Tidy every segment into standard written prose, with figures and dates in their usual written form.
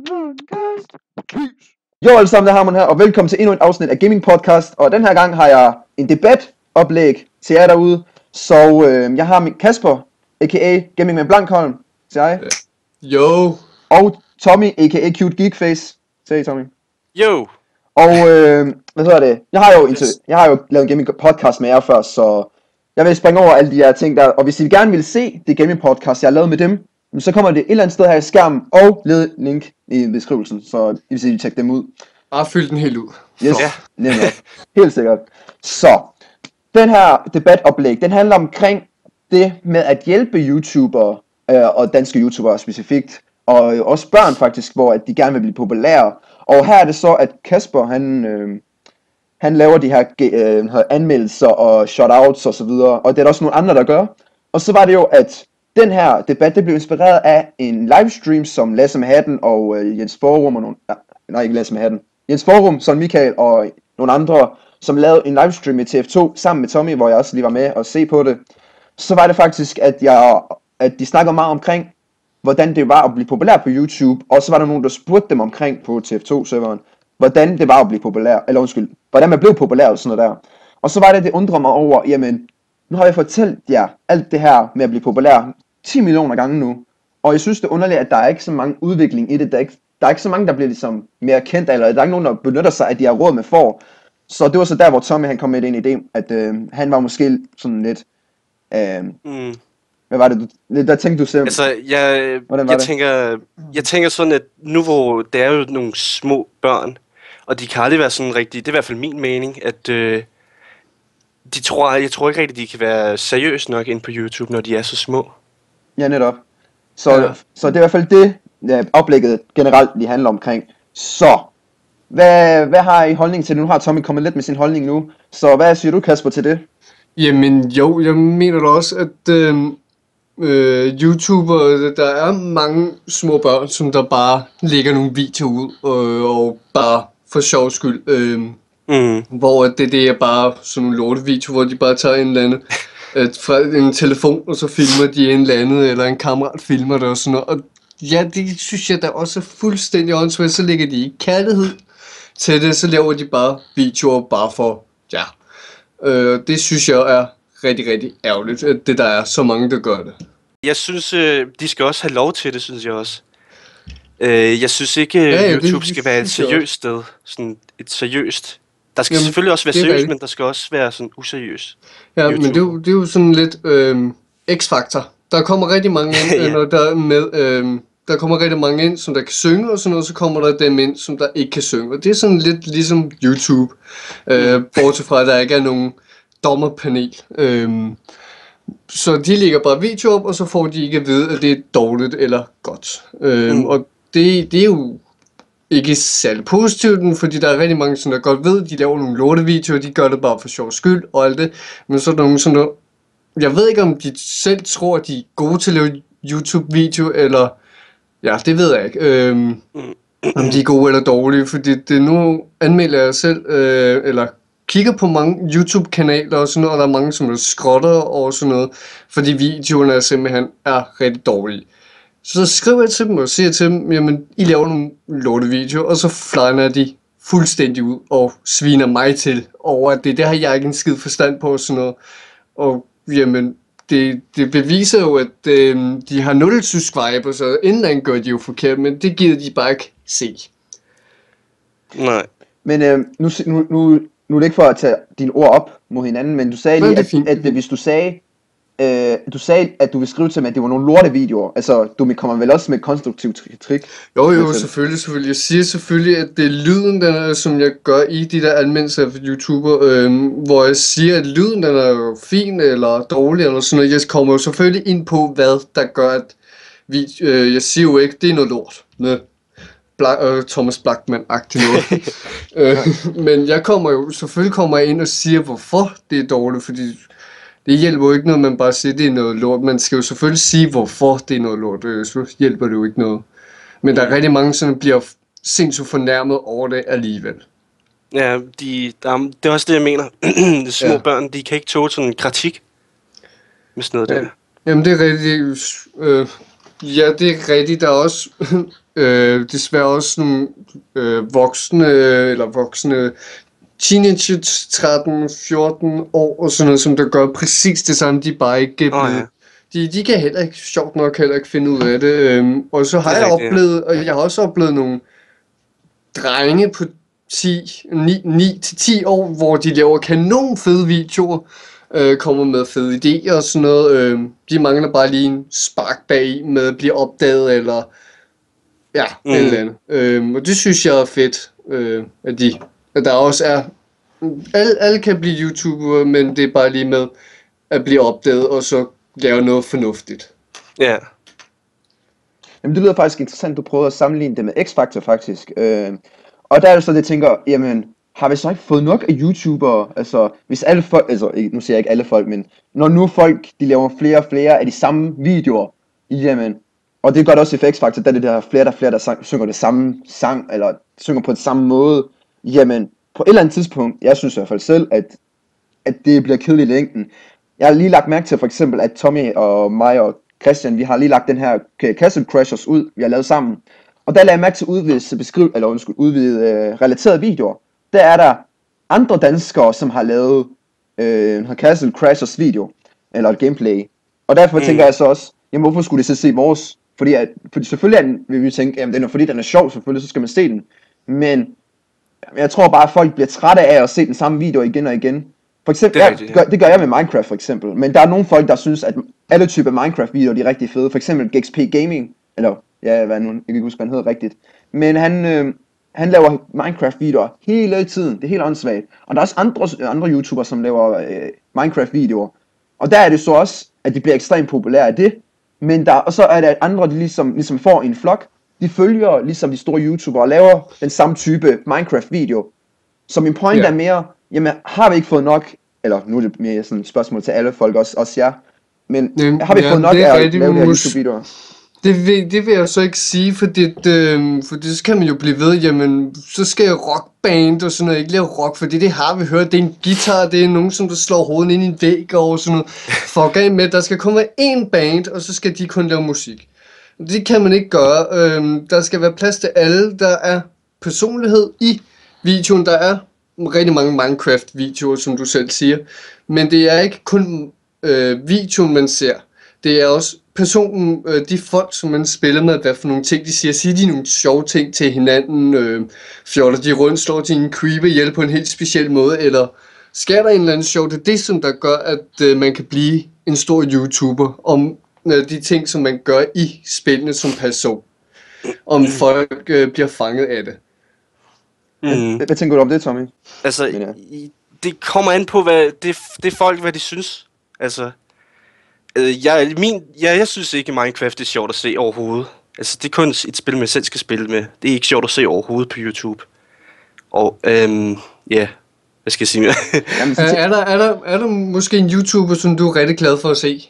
Jo alle sammen, det er Harmon her, og velkommen til endnu et afsnit af Gaming Podcast. Og den her gang har jeg en debatoplæg til jer derude. Så jeg har min Kasper, a.k.a. Gaming med Blankholm, til jeg. Jo. Og Tommy, a.k.a. Cute Geekface. Sig Tommy. Jo. Og hvad hedder det? Jeg har jo lavet en gaming podcast med jer før, så jeg vil springe over alle de her ting der. Og hvis I gerne vil se det gaming podcast, jeg har lavet med dem, så kommer det et eller andet sted her i skærmen, og link i beskrivelsen, så I vil tjekke dem ud. Bare fyld den helt ud. Yes, nemlig. Helt sikkert. Så, den her debatoplæg, den handler omkring det med at hjælpe YouTubere, og danske YouTubere specifikt, og også børn faktisk, hvor at de gerne vil blive populære. Og her er det så, at Kasper, han laver de her anmeldelser og shoutouts og så videre, og det er der også nogle andre, der gør. Og så var det jo, at den her debat, det blev inspireret af en livestream, som Lasse med Hatten og Jens Forum og nogle... Nej, ikke Lasse med Hatten. Jens Forum, Søren Michael og nogle andre, som lavede en livestream i TF2 sammen med Tommy, hvor jeg også lige var med og se på det. Så var det faktisk, at de snakkede meget omkring, hvordan det var at blive populær på YouTube, og så var der nogen, der spurgte dem omkring på TF2-serveren, hvordan det var at blive populær, hvordan man blev populær og sådan noget der. Og så var det undrer mig over, jamen, nu har jeg fortalt jer alt det her med at blive populær 10 millioner gange nu, og jeg synes det er underligt, at der er ikke så mange udvikling i det, der er ikke så mange, der bliver ligesom mere kendt, eller der er ikke nogen, der benytter sig af de her råd med får. Så det var så der, hvor Tommy han kom med en idé, at han var måske sådan lidt... Hvad var det, der tænkte du selv? Altså, jeg tænker sådan, at nu hvor det er jo nogle små børn, og de kan aldrig være sådan rigtig, det er i hvert fald min mening, at jeg tror ikke rigtig, de kan være seriøse nok ind på YouTube, når de er så små. Ja, netop. Så det er i hvert fald det, oplægget generelt lige handler omkring. Så, hvad har I holdning til det? Nu har Tommy kommet lidt med sin holdning nu. Så hvad siger du, Kasper, til det? Jamen jo, jeg mener da også, at YouTuber, der er mange små børn, som der bare lægger nogle videoer ud, og bare for sjov skyld. Hvor det er bare sådan nogle lortevideoer, hvor de bare tager en eller anden fra en telefon, og så filmer de en eller andet, eller en kammerat filmer det og sådan noget. Og ja, det synes jeg da også er fuldstændig åndssvagt. Så lægger de ikke kærlighed til det, så laver de bare videoer bare for, ja. Det synes jeg er rigtig, rigtig ærgerligt, at det der er så mange, der gør det. Jeg synes, de skal også have lov til det, synes jeg også. Jeg synes ikke, YouTube skal være et seriøst sted. Sådan et seriøst. Der skal selvfølgelig også være seriøst, men der skal også være sådan useriøst. Ja, YouTube. Men det er jo sådan lidt X-faktor. Der kommer rigtig mange ind, når der er med... Der kommer rigtig mange ind, som der kan synge og sådan noget, så kommer der dem ind, som der ikke kan synge. Og det er sådan lidt ligesom YouTube. Bortset fra, at der ikke er nogen dommerpanel. Så de lægger bare video op, og så får de ikke at vide, at det er dårligt eller godt. Og det er jo ikke særlig positivt, fordi der er rigtig mange, som der godt ved, de laver nogle lortevideoer, de gør det bare for sjov skyld og alt det. Men så er der nogen sådan noget, jeg ved ikke om de selv tror, at de er gode til at lave YouTube-video, eller ja, det ved jeg ikke, om de er gode eller dårlige, fordi det nu anmelder jeg selv, eller kigger på mange YouTube-kanaler og sådan noget, og der er mange, som skrotter og sådan noget, fordi videoerne simpelthen er rigtig dårlige. Så skriver jeg til dem og siger til dem, jamen, I laver nogle lortevideoer, og så flyner de fuldstændig ud og sviner mig til over, at det har jeg ikke en skid forstand på og sådan noget. Og jamen, det beviser jo, at de har 0 subscriber, så indland gør de jo forkert, men det gider de bare ikke se. Nej. Men nu er det ikke for at tage dine ord op mod hinanden, men du sagde lige, at hvis du sagde, at du vil skrive til mig, at det var nogle lortevideoer. Altså, du kommer vel også med et konstruktivt trick? Jo, selvfølgelig. Jeg siger selvfølgelig, at det er lyden, der, som jeg gør i de der anmeldelser for YouTuber, hvor jeg siger, at lyden den er jo fin eller dårlig eller sådan noget. Jeg kommer jo selvfølgelig ind på, hvad der gør, at jeg siger jo ikke, det er noget lort. Thomas Blackman-agtig noget. Men jeg kommer ind og siger, hvorfor det er dårligt, fordi det hjælper jo ikke noget, man bare siger, det er noget lort. Man skal jo selvfølgelig sige, hvorfor det er noget lort. Så hjælper det jo ikke noget. Men der er rigtig mange, som bliver sindssygt fornærmet over det alligevel. Ja, det er også det, jeg mener. De små børn, de kan ikke tåle sådan en kritik med sådan noget der. Jamen, det er rigtigt. Ja, det er rigtigt. Der er også desværre også nogle voksne teenager, 13-14 år og sådan noget, som der gør præcis det samme, de bare ikke blevet. De kan heller ikke, sjovt nok, finde ud af det. Og så har jeg oplevet, og jeg har også oplevet nogle drenge på 9-10 år, hvor de laver kanon fede videoer, kommer med fede idéer og sådan noget. De mangler bare lige en spark bag med at blive opdaget, eller eller andet. Og det synes jeg er fedt, at der også er, alle kan blive YouTuber, men det er bare lige med at blive opdaget, og så lave noget fornuftigt. Ja. Jamen det lyder faktisk interessant, du prøvede at sammenligne det med X-Factor faktisk. Og der er det så det, jeg tænker, jamen, har vi så ikke fået nok af YouTubere? Altså, hvis alle folk, altså, nu siger jeg ikke alle folk, men når nu folk, de laver flere og flere af de samme videoer, jamen, og det gør det også i X-Factor, der er det der flere, der synger det samme sang, eller synger på den samme måde, jamen, på et eller andet tidspunkt, jeg synes i hvert fald selv, at det bliver kedeligt i længden. Jeg har lige lagt mærke til for eksempel, at Tommy og mig og Christian, vi har lige lagt den her Castle Crashers ud, vi har lavet sammen. Og der lagde jeg mærke til udvide relaterede videoer. Der er der andre danskere, som har lavet Castle Crashers video, eller et gameplay. Og derfor tænker jeg så også, jamen hvorfor skulle det så se vores? Fordi selvfølgelig vil vi tænke, jamen fordi den er sjov, selvfølgelig så skal man se den. Men jeg tror bare, at folk bliver trætte af at se den samme video igen og igen. For eksempel, det gør jeg med Minecraft for eksempel. Men der er nogle folk, der synes, at alle typer Minecraft-videoer de er rigtig fede. For eksempel GXP Gaming, eller jeg kan ikke huske, hvad han hedder rigtigt. Men han laver Minecraft-videoer hele tiden. Det er helt åndssvagt. Og der er også andre YouTubere, som laver Minecraft-videoer. Og der er det så også, at de bliver ekstremt populære af det. Men og så er der andre, de ligesom får en flok. De følger ligesom de store YouTubere og laver den samme type Minecraft-video. Så min point er mere, jamen har vi ikke fået nok, eller nu er det mere sådan et spørgsmål til alle folk, også jer. Men har vi fået nok af at lave de her YouTube-videoer? Det vil jeg så ikke sige, fordi så kan man jo blive ved, jamen, så skal jeg rockband og sådan noget, ikke lave rock, fordi det har vi hørt, det er en guitar, det er nogen, som der slår hovedet ind i en væg og sådan noget. Fuck af med, der skal kun være én band, og så skal de kun lave musik. Det kan man ikke gøre. Der skal være plads til alle, der er personlighed i videoen, der er rigtig mange Minecraft-videoer, som du selv siger, men det er ikke kun videoen, man ser. Det er også personen, de folk, som man spiller med, hvad for nogle ting de siger de nogle sjove ting til hinanden, fjoller de rundt, slår de en creeper ihjel på en helt speciel måde, eller sker der en eller anden sjov, det er det, som der gør, at man kan blive en stor YouTuber, om de ting, som man gør i spillene som person, om folk bliver fanget af det. Hvad tænker du om det, Tommy? Altså, det kommer an på, hvad det folk, hvad de synes. Altså, jeg synes ikke, Minecraft er sjovt at se overhovedet. Altså, det er kun et spil, man selv skal spille med. Det er ikke sjovt at se overhovedet på YouTube. Og, hvad skal jeg sige mere? er der måske en YouTuber, som du er rigtig glad for at se?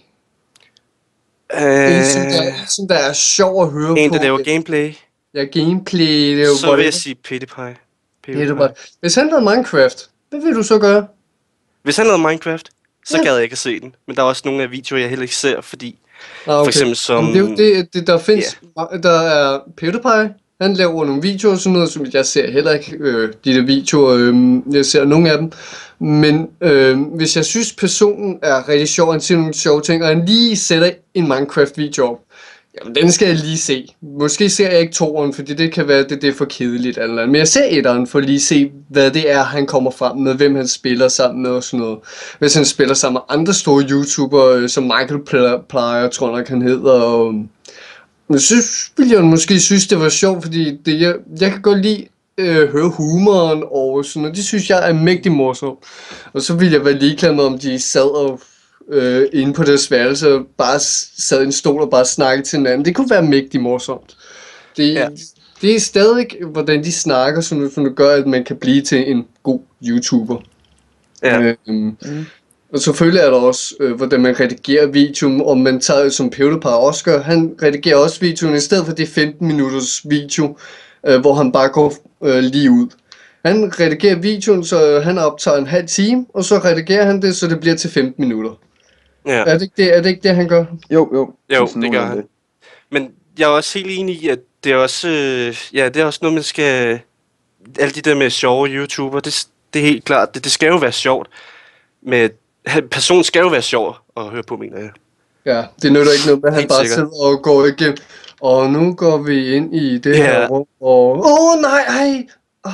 Som der er sjov at høre på. En, der laver gameplay. Ja, gameplay. Det er jo så vil jeg sige PewDiePie. Hvis han lavede Minecraft, hvad vil du så gøre? Hvis han lavede Minecraft, så gad jeg ikke at se den. Men der er også nogle af videoer, jeg heller ikke ser, fordi for eksempel som... Det der findes, der er PewDiePie, han laver nogle videoer og sådan noget, som jeg ser heller ikke de der videoer, jeg ser nogle af dem. Men hvis jeg synes personen er rigtig sjov, han siger nogle sjove ting, og han lige sætter en Minecraft-video op, jamen den skal jeg lige se. Måske ser jeg ikke toeren, fordi det kan være, det er for kedeligt eller andet. Men jeg ser etteren for lige se, hvad det er, han kommer frem med, hvem han spiller sammen med og sådan noget. Hvis han spiller sammen med andre store YouTubere, som Michael Plyer, tror jeg nok han hedder, og så ville jeg måske synes, det var sjovt, fordi jeg kan godt lide høre humoren og sådan noget. Det synes jeg er mægtig morsomt. Og så ville jeg være ligeglad med, om de sad og inde på deres værelse og bare sad i en stol og bare snakkede til hinanden. Det kunne være mægtig morsomt. Det er stadig, hvordan de snakker, som det gør, at man kan blive til en god YouTuber. Ja. Og selvfølgelig er der også, hvordan man redigerer videoen, og man tager som PewDiePie også gør. Han redigerer også videoen, i stedet for det 15 minutters video, hvor han bare går lige ud. Han redigerer videoen, så han optager en halv time, og så redigerer han det, så det bliver til 15 minutter. Ja. Er det ikke det, han gør? Jo, det gør han. Men jeg er også helt enig i, at det er også, det er også noget, man skal... Alle de der med sjove YouTuber, det er helt klart, det skal jo være sjovt. Personen skal jo være sjov at høre på, mener jeg. Ja, det nytter ikke noget, at han bare sidder og går igennem. Og nu går vi ind i det her rum, og... nej!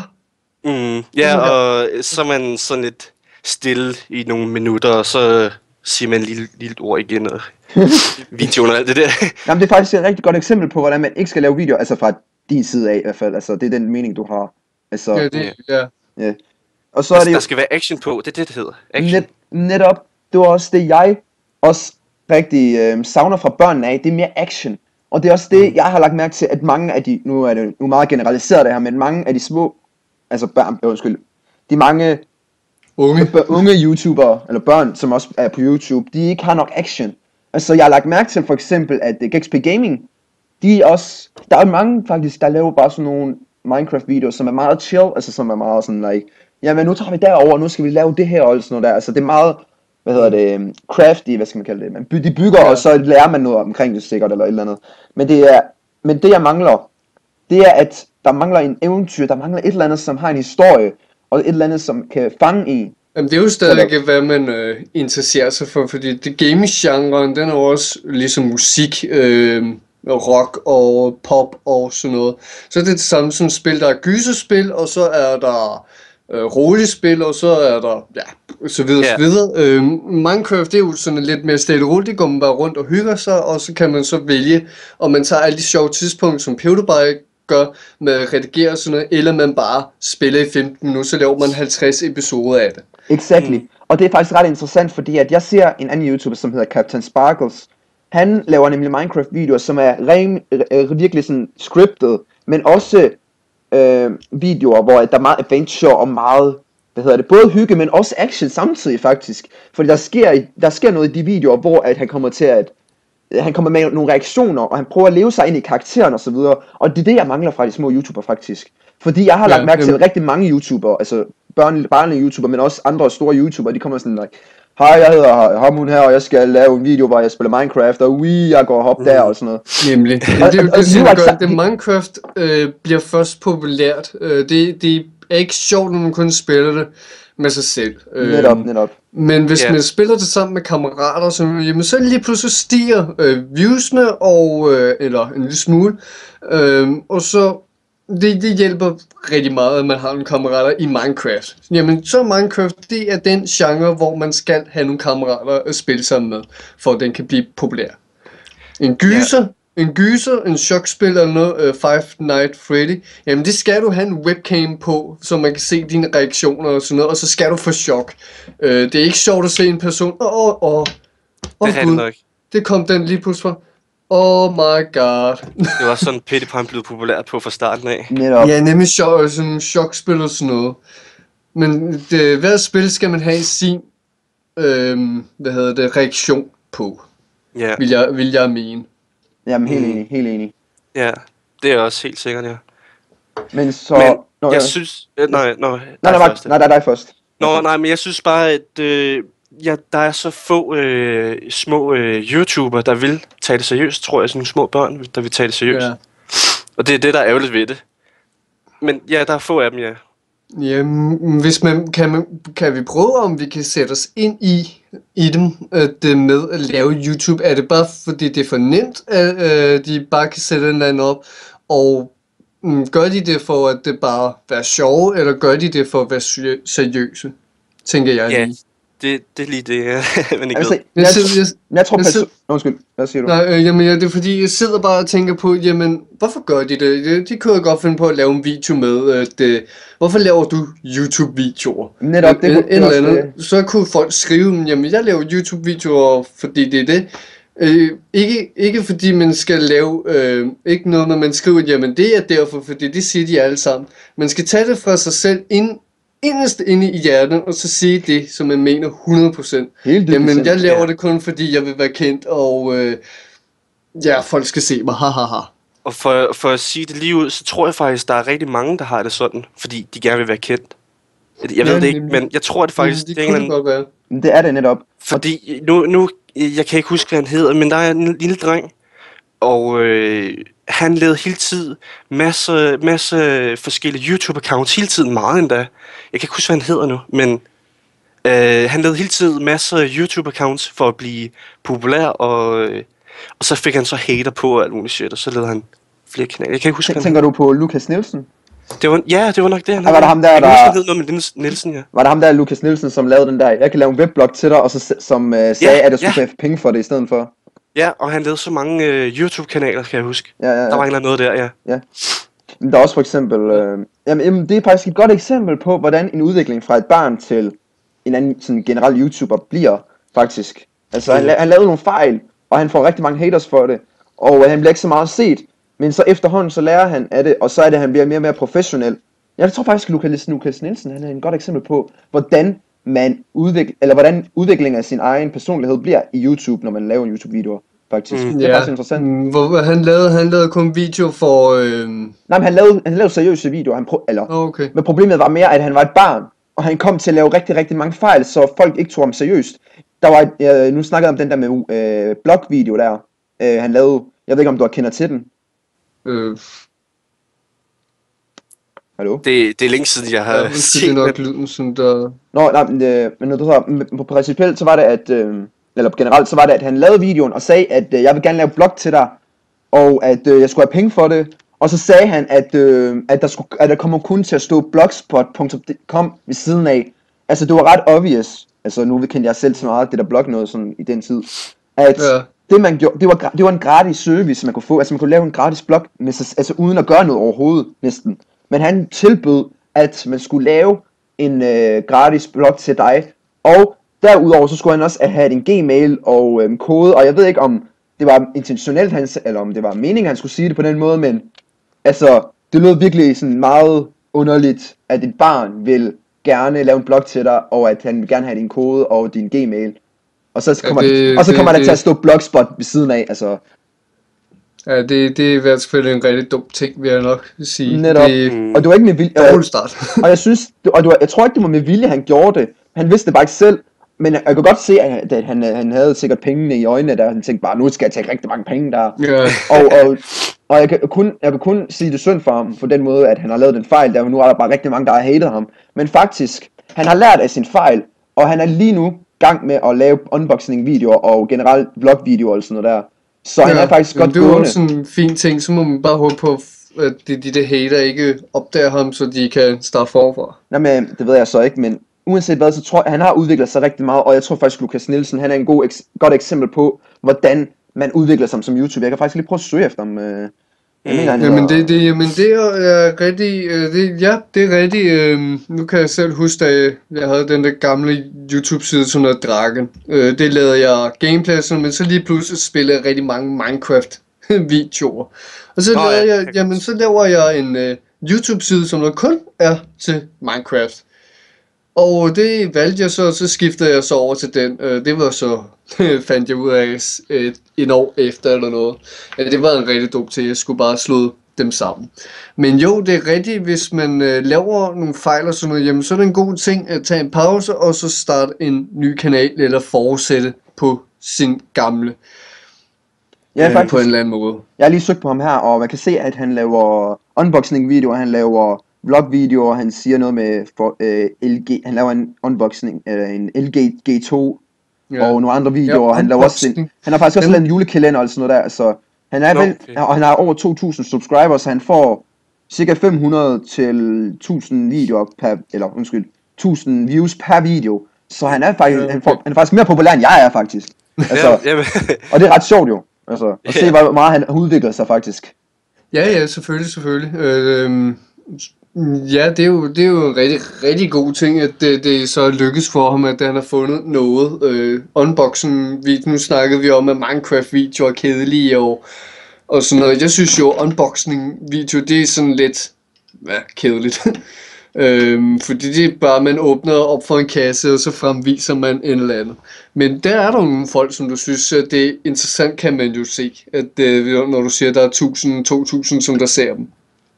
Og så er man sådan lidt stille i nogle minutter, og så siger man et lille ord igen, og videoen og alt det der. Jamen, det er faktisk et rigtig godt eksempel på, hvordan man ikke skal lave videoer, altså fra din side af i hvert fald. Altså, det er den mening, du har. Altså, ja. Og så er det der skal være action på, det er det hedder. Action. Netop, det var også det, jeg også rigtig savner fra børnene af. Det er mere action. Og det er også det, jeg har lagt mærke til, at mange af de, nu er det meget generaliseret det her, men mange af de små, altså de mange unge YouTubere, eller børn, som også er på YouTube, de ikke har nok action. Altså, jeg har lagt mærke til for eksempel, at GXP Gaming, der er mange faktisk, der laver bare sådan nogle Minecraft-videoer, som er meget chill, altså som er meget sådan, like, jamen nu tager vi derover, nu skal vi lave det her, og sådan noget der, altså det er meget, crafty, hvad skal man kalde det, de bygger, og så lærer man noget omkring det sikkert, eller et eller andet, men det jeg mangler, det er, at der mangler en eventyr, der mangler et eller andet, som har en historie, og et eller andet, som kan fange en. Jamen det er jo stadig hvad man interesserer sig for, fordi det gaming-genren, den er jo også ligesom musik, rock og pop og sådan noget. Så det er det samme som spil, der er gyserspil, og så er der roligt spil, og så er der, så videre, så videre. Minecraft, det er jo sådan lidt mere stille roligt, det går man bare rundt og hygger sig, og så kan man så vælge, om man tager alle de sjove tidspunkter, som PewDiePie gør med at redigere sådan noget, eller man bare spiller i 15 minutter, så laver man 50 episoder af det. Exactly. Og det er faktisk ret interessant, fordi at jeg ser en anden YouTuber, som hedder Captain Sparkles. Han laver nemlig Minecraft-videoer, som er virkelig sådan scriptet, men også videoer, hvor der er meget adventure og meget, både hygge, men også action samtidig faktisk. Fordi der sker noget i de videoer, hvor at han kommer med nogle reaktioner, og han prøver at leve sig ind i karakteren og så videre. Og det er det, jeg mangler fra de små YouTuber faktisk. Fordi jeg har lagt mærke til rigtig mange YouTubere, altså barnlige YouTubere, men også andre store YouTubere, de kommer sådan like, hej, jeg hedder Hamun her, og jeg skal lave en video, hvor jeg spiller Minecraft, og jeg går og hop der og sådan noget. Nemlig. Det Minecraft bliver først populært. Det er ikke sjovt, når man kun spiller det med sig selv. Netop. Men hvis man spiller det sammen med kammerater, så lige pludselig stiger viewsene, eller en lille smule, og så det hjælper rigtig meget, at man har nogle kammerater i Minecraft. Jamen, så Minecraft, det er den genre, hvor man skal have nogle kammerater at spille sammen med, for at den kan blive populær. En gyser, en chokspil eller noget, Five Nights Freddy, jamen det skal du have en webcam på, så man kan se dine reaktioner og sådan noget, og så skal du få chok. Det er ikke sjovt at se en person, det er gud, nok. Det kom den lige pludselig fra. Oh my god. Det var sådan PewDiePie blev populært på fra starten af. Ja, nemlig sådan chokspil og sådan noget. Men hver spil skal man have sin reaktion på. Vil jeg mene. Jamen helt enig. Ja, det er også helt sikkert, ja. Men jeg synes... Nej, dig først. Men jeg synes bare, at der er så få små YouTubere, der vil tage det seriøst, tror jeg. Sådan nogle små børn, der vil tage det seriøst. Ja. Og det er det, der er ærgerligt ved det. Men ja, der er få af dem, ja. Jamen, hvis kan vi prøve, om vi kan sætte os ind i dem, det med at lave YouTube? Er det bare fordi det er for nemt, at de bare kan sætte en eller anden op? Og gør de det for, at det bare være sjove, eller gør de det for at være seriøse? Tænker jeg lige. Det er lige det, man ikke ved. Jeg tror undskyld, hvad siger du? Nej, jamen det er fordi, jeg sidder bare og tænker på, jamen, hvorfor gør de det? De kunne jo godt finde på at lave en video med, at hvorfor laver du YouTube-videoer? Netop, det andet. Så kunne folk skrive, jamen, jeg laver YouTube-videoer, fordi det er det. Ikke fordi man skal lave, ikke noget, når man skriver, jamen, det er derfor, fordi det siger de alle sammen. Man skal tage det fra sig selv inderst inde i hjertet, og så sige det, som man mener 100%. Jamen, jeg laver det kun, fordi jeg vil være kendt, og folk skal se mig, hahaha. Og for at sige det lige ud, så tror jeg faktisk, der er rigtig mange, der har det sådan, fordi de gerne vil være kendt. Jeg ved det ikke, men jeg tror det faktisk, det kunne godt være. Det er det netop. Fordi nu, jeg kan ikke huske, hvad han hedder, men der er en lille dreng, Og han lavede hele tiden masse forskellige YouTube-accounts, hele tiden meget endda. Jeg kan ikke huske, hvad han hedder nu, men han lavede hele tiden masse YouTube-accounts for at blive populær, og så fik han så hater på alt muligt shit, og så lavede han flere kanaler. Jeg kan ikke huske, Tænker du på Lukas Nielsen? Det var nok det, han havde. Var det ham der, jeg kan huske, noget med Nielsen, ja. Var det ham der, Lukas Nielsen, som lavede den der, jeg kan lave en webblog til dig, og så som sagde, at jeg skulle få penge for det i stedet for? Ja, og han lavede så mange YouTube-kanaler, kan jeg huske. Ja. Der var noget der, ja. Men der er også for eksempel, jamen, det er faktisk et godt eksempel på, hvordan en udvikling fra et barn til en anden sådan generel YouTuber bliver, faktisk. Altså, han lavede nogle fejl, og han får rigtig mange haters for det, og han bliver ikke så meget set, men så efterhånden, så lærer han af det, og så er det, han bliver mere og mere professionel. Jeg tror faktisk, Lukas Nielsen, han er en godt eksempel på, hvordan hvordan udviklingen af sin egen personlighed bliver i YouTube, når man laver en YouTube-video, faktisk. Det er faktisk interessant. Han lavede kun video for... Nej, men han lavede seriøse videoer. Men problemet var mere, at han var et barn, og han kom til at lave rigtig, rigtig mange fejl, så folk ikke tog ham seriøst. Der var nu snakkede jeg om den der med blog-video der, han lavede. Jeg ved ikke, om du kender til den. Hallo? Det er længe siden, jeg har set det. Nok lyden, sådan der... Nå, nej, men på principielt, så var det, at... eller generelt, så var det, at han lavede videoen og sagde, at jeg vil gerne lave blog til dig, og at jeg skulle have penge for det. Og så sagde han, at der kommer kun til at stå blogspot.com ved siden af. Altså, det var ret obvious. Altså, nu kendte jeg selv så meget det der blog noget sådan i den tid. At det man gjorde, det var en gratis service, man kunne få. Altså, man kunne lave en gratis blog, altså uden at gøre noget overhovedet, næsten. Men han tilbød, at man skulle lave en gratis blog til dig. Og derudover, så skulle han også have en gmail og kode. Og jeg ved ikke, om det var intentionelt, eller om det var meningen, han skulle sige det på den måde. Men altså, det lød virkelig sådan meget underligt, at et barn vil gerne lave en blog til dig, og at han vil gerne have din kode og din gmail. Og så kommer der til at stå blogspot ved siden af, altså. Ja, det er i hvert fald en rigtig dum ting, vil jeg nok sige. Netop. Og det var ikke med vilje. Dårlig start. Og jeg tror ikke, det var med vilje, han gjorde det. Han vidste det bare ikke selv. Men jeg kan godt se, at han havde sikkert pengene i øjnene, der han tænkte bare, nu skal jeg tage rigtig mange penge der. Yeah. Og jeg kan kun sige det synd for ham, på den måde, at han har lavet den fejl, der nu er der bare rigtig mange, der har hatet ham. Men faktisk, han har lært af sin fejl, og han er lige nu gang med at lave unboxing-videoer og generelt vlog-videoer og sådan noget der. Så han er faktisk godt gående. Det er jo sådan en fin ting, så må man bare håbe på, at de hater ikke opdager ham, så de kan starte forfra. Nej, men det ved jeg så ikke, men uanset hvad, så tror jeg, han har udviklet sig rigtig meget, og jeg tror faktisk, Lukas Nielsen, han er en godt eksempel på, hvordan man udvikler sig som YouTuber. Jeg kan faktisk lige prøve at søge efter ham. Jeg mener, jamen det er rigtig, det er rigtig, nu kan jeg selv huske, da jeg havde den der gamle YouTube-side, som noget Dragon. Det lavede jeg gameplay, men så lige pludselig spillede jeg rigtig mange Minecraft-videoer. Og så laver jeg en YouTube-side, som der kun er til Minecraft. Og det valgte jeg så skiftede jeg så over til den. Det var så, fandt jeg ud af et år efter eller noget. Ja, det var en rigtig dum til, jeg skulle bare slå dem sammen. Men jo, det er rigtigt, hvis man laver nogle fejl og sådan noget, jamen, så er det en god ting at tage en pause, og så starte en ny kanal, eller fortsætte på sin gamle. Ja, faktisk. På en eller anden måde. Jeg har lige søgt på ham her, og man kan se, at han laver unboxing-videoer, han laver vlog-videoer, han siger noget med LG, han laver en unboxing af en LG G2 og nogle andre videoer, han laver også han har faktisk også lavet en julekalender og sådan noget der, så han er og han har over 2.000 subscribers, så han får cirka 500 til 1000 videoer per, eller 1000 views per video, så han er faktisk, han er faktisk mere populær end jeg er faktisk, altså, og det er ret sjovt jo, altså, at se hvor meget han udvikler sig faktisk. Ja, selvfølgelig. Ja, det er jo en rigtig god ting, at det så lykkes for ham, at han har fundet noget. Unboxing, nu snakkede vi om, at Minecraft-videoer er kedelige og sådan noget. Jeg synes jo, unboxing-video, det er sådan lidt kedeligt. Fordi det er bare, man åbner op for en kasse, og så fremviser man en eller anden. Men der er der nogle folk, som du synes, at det er interessant, kan man jo se. At når du siger, at der er 1000-2000, som der ser dem.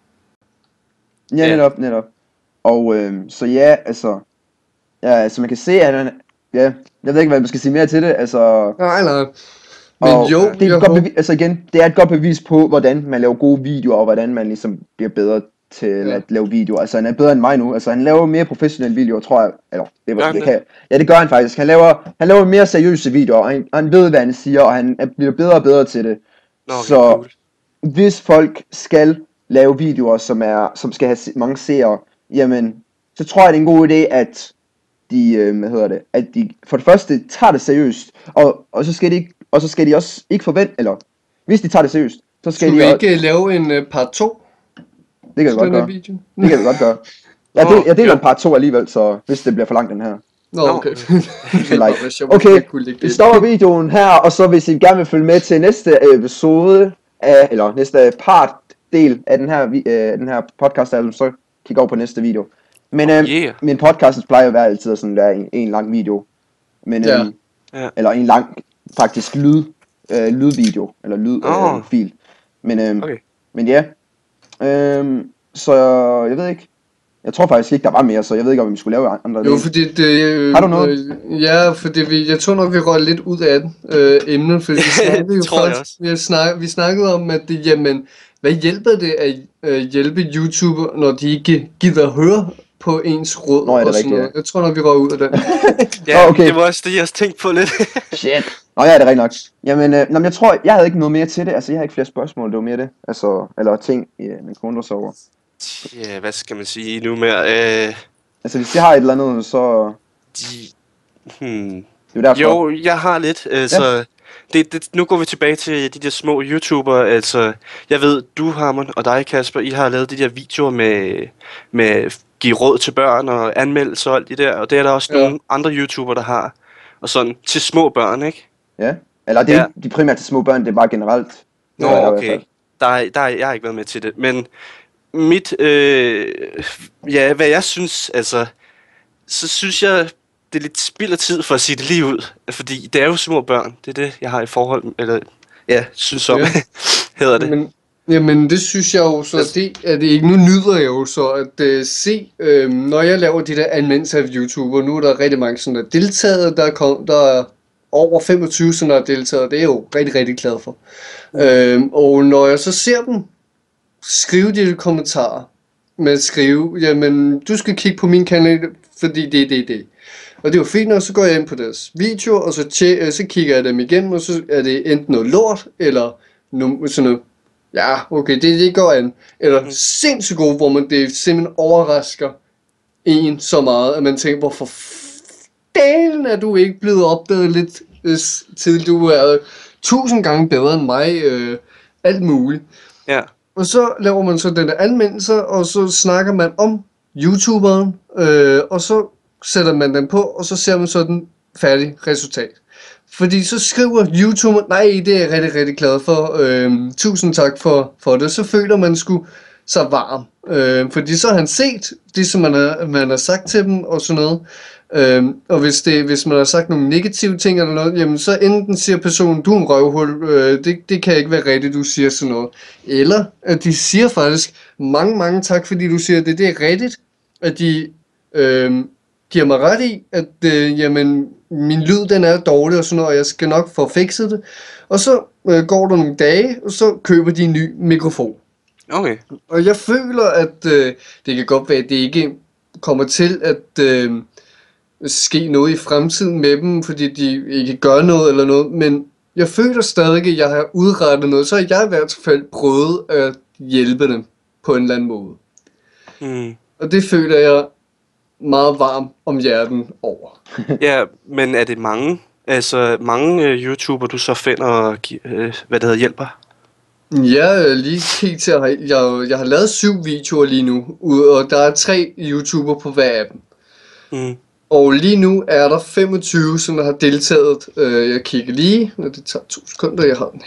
Ja, netop. Og så ja, altså man kan se, at han, jeg ved ikke, hvad man skal sige mere til det, altså. Nej. Og jo, det er et godt bevis, altså igen, det er et godt bevis på, hvordan man laver gode videoer, og hvordan man ligesom bliver bedre til at lave videoer. Altså han er bedre end mig nu. Altså han laver mere professionelle videoer, tror jeg. Eller det var det kan. Ja, det gør han faktisk. Han laver mere seriøse videoer, og han ved, hvad han siger, og han bliver bedre og bedre til det. Så hvis folk skal lave videoer, som skal have mange seere, jamen, så tror jeg, det er en god idé, at de for det første tager det seriøst, og så skal de også ikke forvente, eller hvis de tager det seriøst, så skal de ikke lave en part 2? Det kan vi godt gøre. Det kan vi godt gøre. Jeg deler en part 2 alligevel, så hvis det bliver for langt den her. Nå, okay. Okay, vi stopper videoen her, og så hvis I gerne vil følge med til næste episode, eller næste del af den her podcast, så kig over på næste video. Men min podcast plejer at være altid sådan der en lang video. Men eller en lang faktisk lydvideo eller lydfil. Men ja. Så jeg ved ikke. Jeg tror faktisk ikke der var mere, så jeg ved ikke om vi skulle lave andre. Jo, fordi det har du noget? Ja, fordi jeg tror nok vi røg lidt ud af den emnet, fordi vi snakkede om at jamen hvad hjælper det at hjælpe YouTuber, når de ikke gider høre på ens råd og sådan noget. Jeg tror nok vi røg ud af den. Ja, okay. Det var også det jeg også tænkte på lidt. Shit. Nå ja, det er rigtigt nok. Jamen, jeg tror jeg havde ikke noget mere til det. Altså jeg har ikke flere spørgsmål, det var mere det. Altså eller ting man kunne undre sig over. Ja, hvad skal man sige nu mere? Altså hvis jeg har et eller andet, så det er derfor. Jo, jeg har lidt. Så nu går vi tilbage til de der små YouTubere. Altså, jeg ved, du Harmon og dig Kasper, I har lavet de der videoer med give råd til børn og anmeldelser og alt det der. Og det er der også nogle andre YouTubere, der har. Og sådan til små børn, ikke? Ja. Eller det er ikke de primært til små børn, det er bare generelt. Nå, okay. Jeg har ikke været med til det. Men hvad jeg synes, altså, så synes jeg, det er lidt spild af tid for at sige det lige ud, fordi det er jo små børn, det er det, jeg har i forhold, eller synes om, hedder det. Jamen det synes jeg jo så, det er det ikke. Nu nyder jeg jo så at se, når jeg laver de der anmeldelser af YouTuber, nu er der rigtig mange sådan der deltaget, der er over 25 sådan der deltaget, det er jeg jo rigtig, rigtig glad for. Og når jeg så ser dem skrive de kommentarer, med at skrive, jamen du skal kigge på min kanal, fordi det. Og det er jo fint, og så går jeg ind på deres videoer, og så kigger jeg dem igennem, og så er det enten noget lort, eller sådan noget, ja, okay, det går an. Eller sindssygt god, hvor det simpelthen overrasker en så meget, at man tænker, hvorfor dalen er du ikke blevet opdaget lidt tidligt? Du er 1000 gange bedre end mig, alt muligt. Ja. Og så laver man så den der anmeldelse, og så snakker man om YouTuberen, og så sætter man den på, og så ser man så den færdige resultat. Fordi så skriver YouTuberen, nej, det er jeg rigtig, rigtig glad for, tusind tak for det, så føler man sgu sig varm. Fordi så har han set det, som man har sagt til dem, og sådan noget. Og hvis man har sagt nogle negative ting eller noget, jamen så enten siger personen, du er en røvhul, det kan ikke være rigtigt, du siger sådan noget. Eller at de siger faktisk, mange tak, fordi du siger det er rigtigt, at de giver mig ret i, at jamen, min lyd den er dårlig og sådan noget, og jeg skal nok få fikset det. Og så går der nogle dage, og så køber de en ny mikrofon. Okay. Og jeg føler, at det kan godt være, at det ikke kommer til at ske noget i fremtiden med dem, fordi de ikke gør noget eller noget, men jeg føler stadig, at jeg har udrettet noget, så har jeg i hvert fald prøvet at hjælpe dem på en eller anden måde. Og det føler jeg meget varm om hjerten over. Ja, men er det mange YouTuber, du så finder og hjælper? Ja, lige helt til jeg har lavet 7 videoer lige nu, og der er 3 YouTuber på hver af dem. Og lige nu er der 25, som der har deltaget. Jeg kigger lige, og det tager 2 sekunder, jeg har den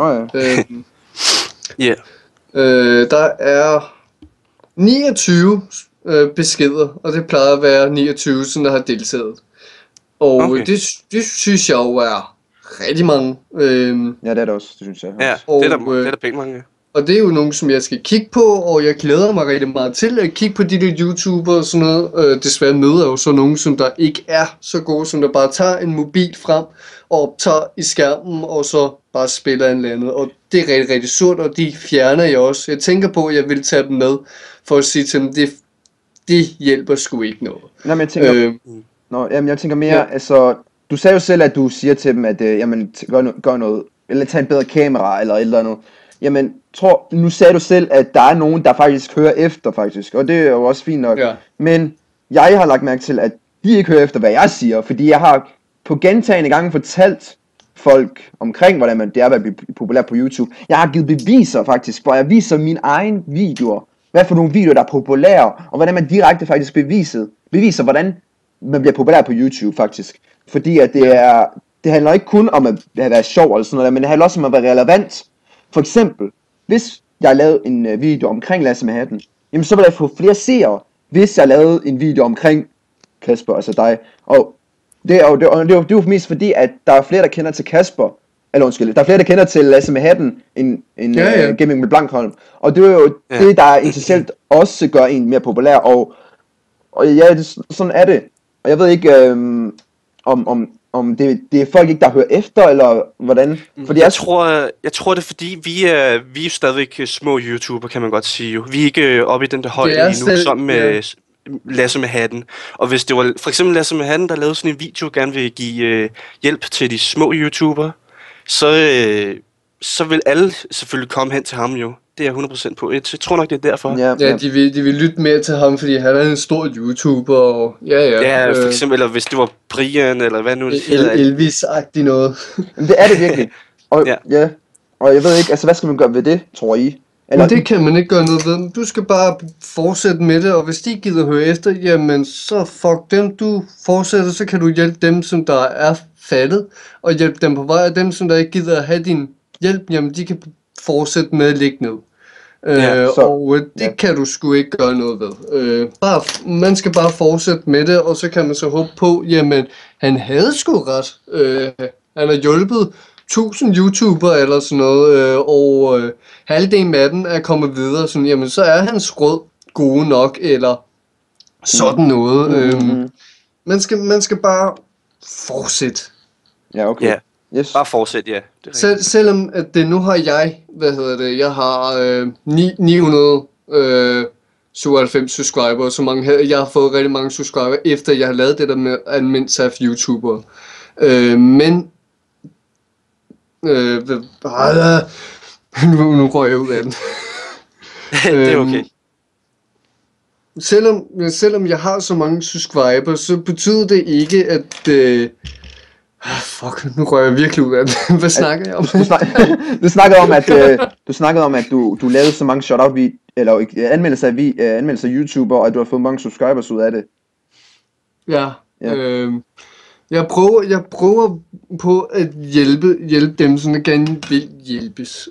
her. Der er 29 beskeder, og det plejer at være 29, som der har deltaget. Og det synes jeg jo er rigtig mange. Ja, det er det også, det synes jeg. Ja, det er der pænt mange. Og det er jo nogen, som jeg skal kigge på, og jeg glæder mig rigtig meget til at kigge på de der YouTubere og sådan noget. Desværre møder jeg jo så nogen, som der ikke er så gode, som der bare tager en mobil frem og optager i skærmen, og så bare spiller en eller andet. Og det er rigtig, rigtig surt, og de fjerner jeg også. Jeg tænker på, at jeg vil tage dem med, for at sige til dem, det hjælper sgu ikke noget. Nå, men jeg tænker mere, altså, du sagde jo selv, at du siger til dem, at jamen, gør noget, eller tag et bedre kamera, eller et eller andet. Jamen, nu sagde du selv, at der er nogen, der faktisk hører efter, faktisk, og det er jo også fint nok. Ja. Men jeg har lagt mærke til, at de ikke hører efter, hvad jeg siger, fordi jeg har på gentagne gange fortalt folk omkring, hvordan det er at blive populær på YouTube. Jeg har givet beviser faktisk, hvor jeg viser mine egne videoer, hvad for nogle videoer, der er populære, og hvordan man direkte faktisk beviser, hvordan man bliver populær på YouTube faktisk. Fordi at det handler ikke kun om at være sjov eller sådan noget, men det handler også om at være relevant. For eksempel, hvis jeg lavede en video omkring Lasse med hatten, jamen så vil jeg få flere seere, hvis jeg lavede en video omkring Kasper, altså dig. Og det er jo mest fordi, at der er flere, der kender til Kasper, eller undskyld, der er flere, der kender til Lasse med hatten, end Gaming med Blankholm. Og det er jo det, der essentielt også gør en mere populær, og ja, sådan er det. Og jeg ved ikke, om det er folk ikke, der hører efter, eller hvordan? Fordi jeg tror det er fordi, vi er jo stadigvæk små YouTuber, kan man godt sige jo. Vi er ikke oppe i den der højde endnu, sammen med Lasse med hatten. Og hvis det var for eksempel Lasse med hatten, der lavede sådan en video, gerne vil give hjælp til de små YouTuber, så vil alle selvfølgelig komme hen til ham jo. Det er jeg 100% på. Jeg tror nok, det er derfor. Ja, de vil lytte mere til ham, fordi han er en stor YouTuber. Og, ja, for eksempel, eller hvis det var Brian, eller hvad nu det hedder. Elvis-agtigt noget. Men det er det virkelig. Og, og jeg ved ikke, altså hvad skal man gøre ved det, tror I? Eller... Men det kan man ikke gøre noget ved. Du skal bare fortsætte med det, og hvis de gider høre efter, jamen så fuck dem. Du fortsætter, så kan du hjælpe dem, som der er faldet, og hjælpe dem på vej, og dem, som der ikke gider at have din hjælp, jamen de kan fortsætte med at ligge ned. Og det kan du sgu ikke gøre noget ved. Man skal bare fortsætte med det, og så kan man så håbe på, jamen han havde sgu ret. Han har hjulpet 1000 YouTubere eller sådan noget, og halvdelen af dem er kommet videre, sådan, jamen så er hans råd gode nok, eller sådan noget. Man skal bare fortsætte. Ja, okay. Yeah. Yes. Bare fortsæt, ja. Selvom at det nu har jeg, jeg har 997 subscriber, så mange jeg har fået rigtig mange subscriber, efter jeg har lavet det der med anmeldt SAF YouTuber. Men nu går jeg ud af den. Det er okay. Selvom jeg har så mange subscriber, så betyder det ikke, at nu rører jeg virkelig ud af det. Hvad snakker jeg om? Du snakkede om, at du lavede så mange shout-out eller anmeldelser af YouTuber, og at du har fået mange subscribers ud af det. Ja. Jeg prøver på at hjælpe dem, som jeg gerne vil hjælpes.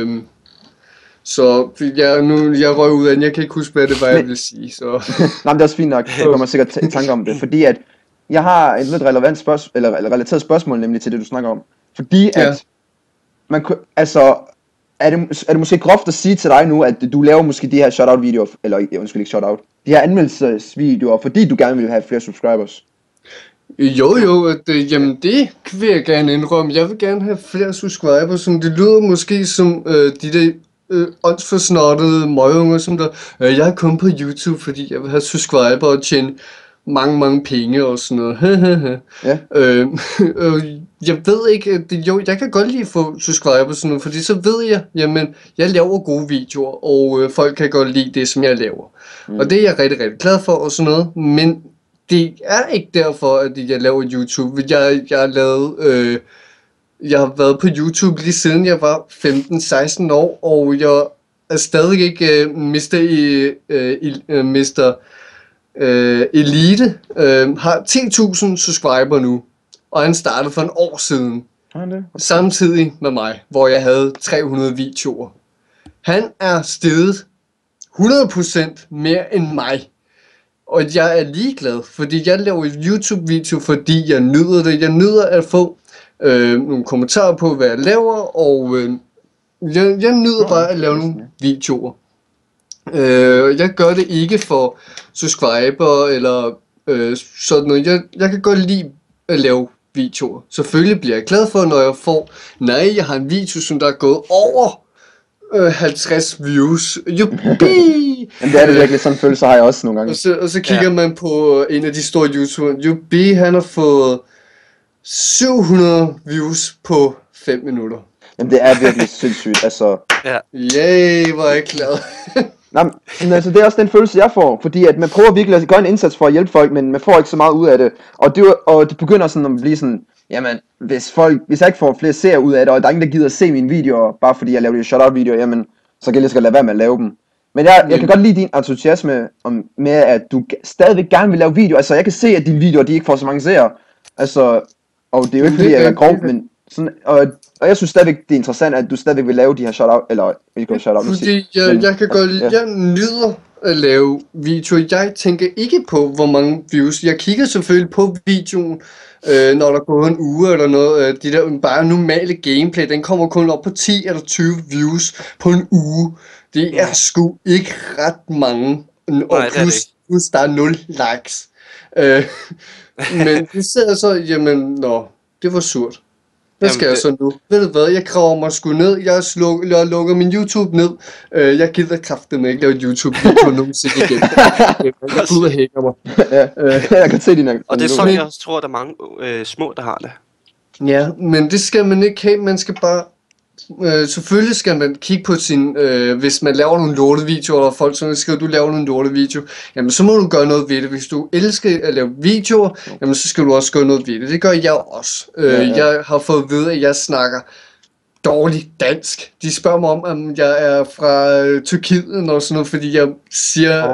Så jeg røg ud af den. Jeg kan ikke huske, hvad det var, jeg ville sige. Så. Nej, men det er også fint nok. Jeg kommer sikkert i tanke om det. Fordi at jeg har et lidt relevant relateret spørgsmål, nemlig til det, du snakker om. Fordi at man altså er det måske groft at sige til dig nu, at du laver måske de her shoutout videoer, eller undskyld ikke shoutout, de her anmeldelsesvideoer, fordi du gerne vil have flere subscribers? Jamen det vil jeg gerne indrømme. Jeg vil gerne have flere subscribers, som det lyder måske som de der åndsforsnottede møgunger, som der, jeg er kun på YouTube, fordi jeg vil have subscriber og tjene mange penge og sådan noget. Ja. Jeg ved ikke, jeg kan godt lide at få subscribers sådan noget, fordi så ved jeg, jamen, jeg laver gode videoer, og folk kan godt lide det, som jeg laver. Og det er jeg rigtig, rigtig glad for og sådan noget, men det er ikke derfor, at jeg laver YouTube. Jeg har været på YouTube lige siden jeg var 15-16 år, og jeg er stadig ikke Mr. Elite. Har 10.000 subscriber nu, og han startede for en år siden. Samtidig med mig, hvor jeg havde 300 videoer. Han er steget 100% mere end mig. Og jeg er ligeglad, fordi jeg laver YouTube-video, fordi jeg nyder det. Jeg nyder at få nogle kommentarer på, hvad jeg laver, og Jeg nyder bare at lave nogle videoer. Jeg gør det ikke for subscriber eller sådan noget. Jeg kan godt lide at lave videoer. Selvfølgelig bliver jeg glad for, når jeg får, jeg har en video, som der er gået over 50 views. Jubi! Jamen det er det virkelig, sådan en følelse har jeg også nogle gange. Og så kigger man på en af de store YouTubere. Jubi, han har fået 700 views på 5 minutter. Jamen det er virkelig sindssygt, altså. Ja. Yay, hvor er jeg glad. Nej, men altså det er også den følelse jeg får, fordi at man prøver virkelig at gøre en indsats for at hjælpe folk, men man får ikke så meget ud af det. Og det begynder sådan at blive sådan, jamen hvis jeg ikke får flere seere ud af det, og der er ingen der gider at se mine videoer, bare fordi jeg laver de shout-out videoer, jamen så kan jeg lige skal lade være med at lave dem. Men jeg kan godt lide din entusiasme med at du stadigvæk gerne vil lave videoer. Altså jeg kan se at dine videoer de ikke får så mange seere. Altså, og det er jo ikke fordi jeg er grov, men sådan, og jeg synes stadigvæk det er interessant at du stadigvæk vil lave de her shout-out, eller ikke shout-out musik. Fordi jeg kan godt lide, jeg nyder at lave videoer. Jeg tænker ikke på hvor mange views. Jeg kigger selvfølgelig på videoen, når der går en uge eller noget. De der bare normale gameplay, den kommer kun op på 10 eller 20 views på en uge. Det er sgu ikke ret mange. Og plus der er 0 likes. Men det sidder så, jamen, det var surt. Hvad skal jeg så nu? Ved du hvad, jeg graver mig sgu ned, jeg lukker min YouTube ned. Jeg gider kraftedeme ikke lave et YouTube-video nogensinde igen. Jeg ud og hænger mig. Jeg kan se dine. Og det er sådan, jeg også tror, der er mange små, der har det. Ja, men det skal man ikke have, man skal bare... selvfølgelig skal man kigge på sin, hvis man laver nogle lortevideoer, og folk skriver, du laver nogle lortevideoer, jamen så må du gøre noget ved det. Hvis du elsker at lave videoer, jamen så skal du også gøre noget ved det. Det gør jeg også. Jeg har fået at vide, at jeg snakker dårligt dansk. De spørger mig om jeg er fra Tyrkiet og sådan noget, fordi jeg siger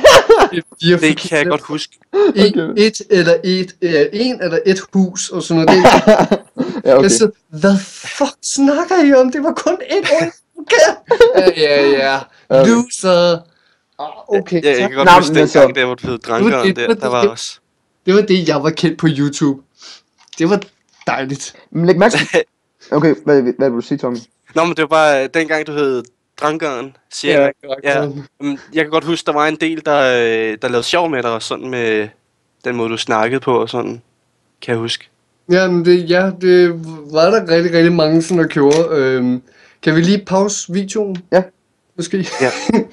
det kan jeg godt huske. En eller et hus og sådan noget. Ja, okay. Så, hvad fuck snakker I om? Det var kun et ord. Okay. Ja. Loser. Okay. Jeg kan godt huske den gang, der hvor du hed Drankeren der var også. Det var det, jeg var kendt på YouTube. Det var dejligt. Men læg mærke. Okay, hvad vil du sige, Tommy? Nå, men det var bare dengang, du hed Drankeren, siger jeg. Ja. Jeg kan godt huske, der var en del, der lavede sjov med dig, og sådan med den måde, du snakkede på, og sådan, kan jeg huske. Ja, men det var der rigtig, rigtig mange, som der gjorde. Kan vi lige pause videoen? Ja. Måske? Ja.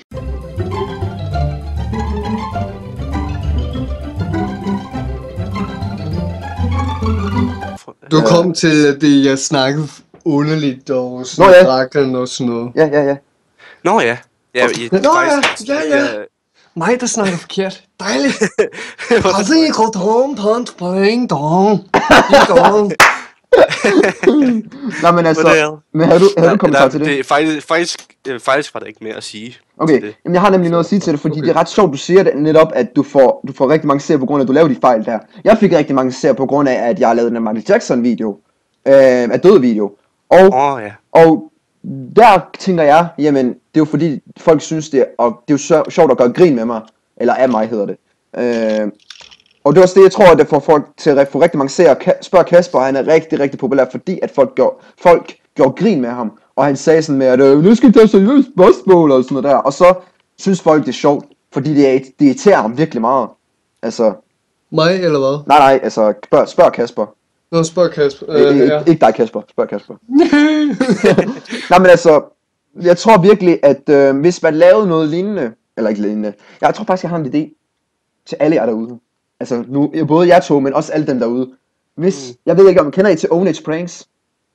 Du kom til det, jeg snakkede underligt og sådan drakken og sådan noget. Ja. Nå ja. Ja. Mig, der snakker forkert. Dejligt. Aldrig gå tom, pant, bring, dong. Nå, men altså, men havde du kommentar til det? Det faktisk var der ikke mere at sige. Okay, jamen jeg har nemlig noget at sige til det, fordi det er ret sjovt, du siger det netop, at du får rigtig mange seere på grund af, at du laver de fejl der. Jeg fik rigtig mange seere på grund af, at jeg lavede den Michael Jackson video, af død video. Og der tænker jeg, jamen det er jo fordi folk synes det, og det er jo sjovt at gøre grin med mig, eller af mig hedder det. Og det er også det, jeg tror, at det får folk til at få rigtig mange seere. Spørg Kasper, han er rigtig, rigtig populær, fordi at folk gjorde grin med ham. Og han sagde sådan med, at nu skal I tage seriøst spørgsmål og sådan noget der. Og så synes folk, det er sjovt, fordi det irriterer ham virkelig meget. Altså... Mig, eller hvad? Nej, altså, spørg Kasper. Nå, spørg Kasper. Ikke dig, Kasper. Spørg Kasper. Nej, men altså, jeg tror virkelig, at hvis man lavede noget lignende, eller ikke lignende, jeg tror faktisk, jeg har en idé til alle jer derude. Altså, nu, både jer to, men også alle dem derude. Jeg ved ikke, om kender I til Ownage Pranks?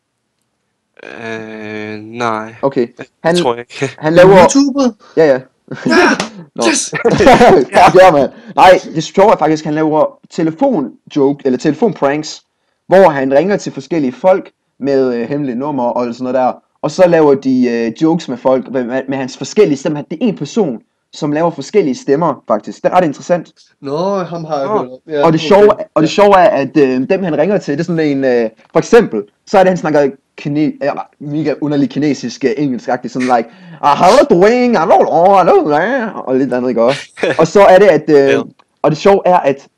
Nej. Okay. Han tror jeg ikke. Han laver... YouTuber? Ja. Yes! Ja, man. Nej, det sjove er faktisk, at han laver telefonpranks, hvor han ringer til forskellige folk med hemmelige numre og sådan noget der. Og så laver de jokes med folk med hans forskellige stemmer. Det er en person, som laver forskellige stemmer, faktisk. Det er ret interessant. Nå, ham har jeg hørt. Ja, og det sjove er, at dem han ringer til, det er sådan en... for eksempel, så er det, han snakker mega underlig kinesisk engelsk-agtigt, sådan like... How are you doing? Og lidt andet, ikke også? Og så er det, at... og det sjove er, at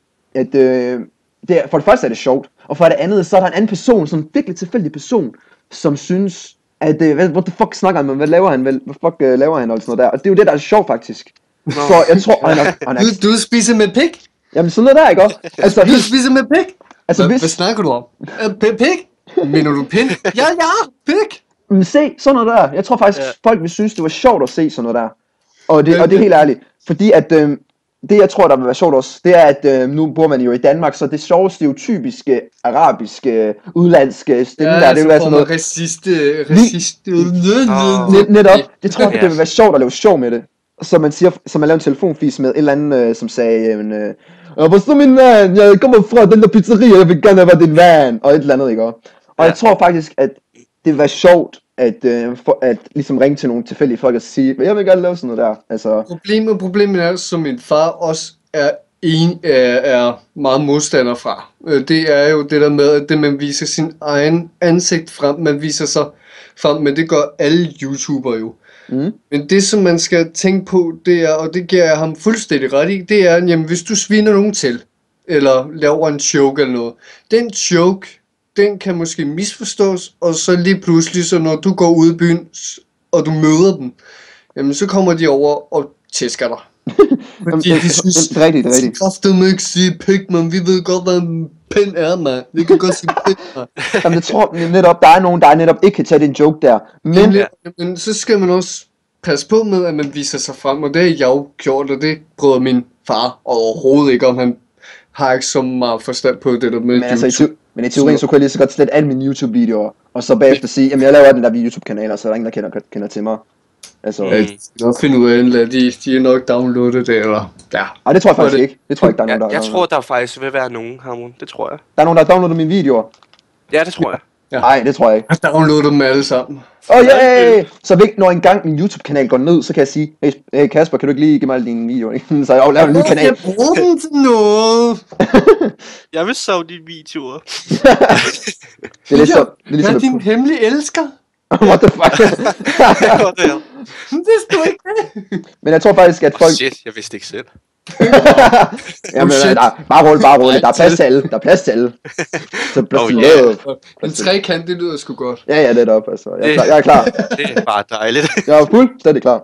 for det første er det sjovt, og for det andet, så er der en anden person, sådan en virkelig tilfældig person, som synes, at what the fuck snakker han med, hvad laver han, hvad fuck laver han og sådan noget der, og det er jo det, der er sjovt faktisk. Så jeg tror, han er... Du spiser med pik? Jamen sådan noget der, ikke også? Altså, du spiser med pik? Altså, hvad snakker du om? Pik? Mener du pind? Ja, pik! Men se, sådan noget der. Jeg tror faktisk, folk vil synes, det var sjovt at se sådan noget der. Og det er helt ærligt. Fordi at det, jeg tror, der vil være sjovt også, det er, at nu bor man jo i Danmark, så det sjove stereotypiske, arabiske, udlandske stemme der, det vil være sådan noget... Netop. Det tror jeg, det vil være sjovt at lave sjov med det. Så man siger, som man laver en telefonfis med et eller andet, som sagde, hvor så min van, jeg kommer fra den der pizzeria, jeg vil gerne være din van, og et eller andet, ikke? Og jeg tror faktisk, at det vil være sjovt, at ligesom ringe til nogle tilfældige folk og sige, jeg vil gerne lave sådan noget der. Altså... Problemet er, som min far også er meget modstander fra. Det er jo det der med, at det man viser sin egen ansigt frem, man viser sig frem, men det gør alle YouTubere jo. Men det som man skal tænke på, det er, og det giver jeg ham fuldstændig ret i, det er, jamen hvis du sviner nogen til, eller laver en joke eller noget, den joke, den kan måske misforstås, og så lige pludselig, så når du går ud i byen, og du møder dem, jamen så kommer de over og tæsker dig. Fordi de synes, det er rigtigt. Kraftedeme ikke sige pik, men vi ved godt, hvad en pind er, mand. Vi kan godt sige pik, mand. Jamen jeg tror netop, der er nogen, der netop ikke kan tage den joke der. Men så skal man også passe på med, at man viser sig frem, og det har jeg jo gjort, og det bryder min far overhovedet ikke om. Han har ikke så meget forstand på det der med men YouTube. Altså, men i teorien, så kunne jeg lige så godt slette alle mine YouTube-videoer, og så bagefter sige, jamen jeg laver den der YouTube-kanal, og så er der ingen, der kender til mig. Altså, jeg skal finde ud af, at de er nok downloadet det, eller... Ja. Ej, det tror jeg faktisk ikke. Det tror jeg ikke, der er nogen, der... Jeg tror, der faktisk vil være nogen, Hamon. Det tror jeg. Der er nogen, der har downloadet mine videoer. Ja, det tror jeg. Nej, det tror jeg ikke. Jeg downloader dem alle sammen. Så når engang min YouTube-kanal går ned, så kan jeg sige, hey Kasper, kan du ikke lige give mig dine videoer? Så jeg laver en ny kanal. Jeg bruger dem til noget. Jeg vil sove dine videoer. Det er lidt så... Hvad er din hemmelige elsker? What the fuck? Det stod ikke det. Men jeg tror faktisk, at folk... Shit, jeg vidste ikke selv. Jamen, bare rolig. Der er plads til alle. Så en trekant, det lyder sgu godt. Ja, det er op, altså. Jeg er klar. Det er bare dejligt. Jeg er fuldstændig klar.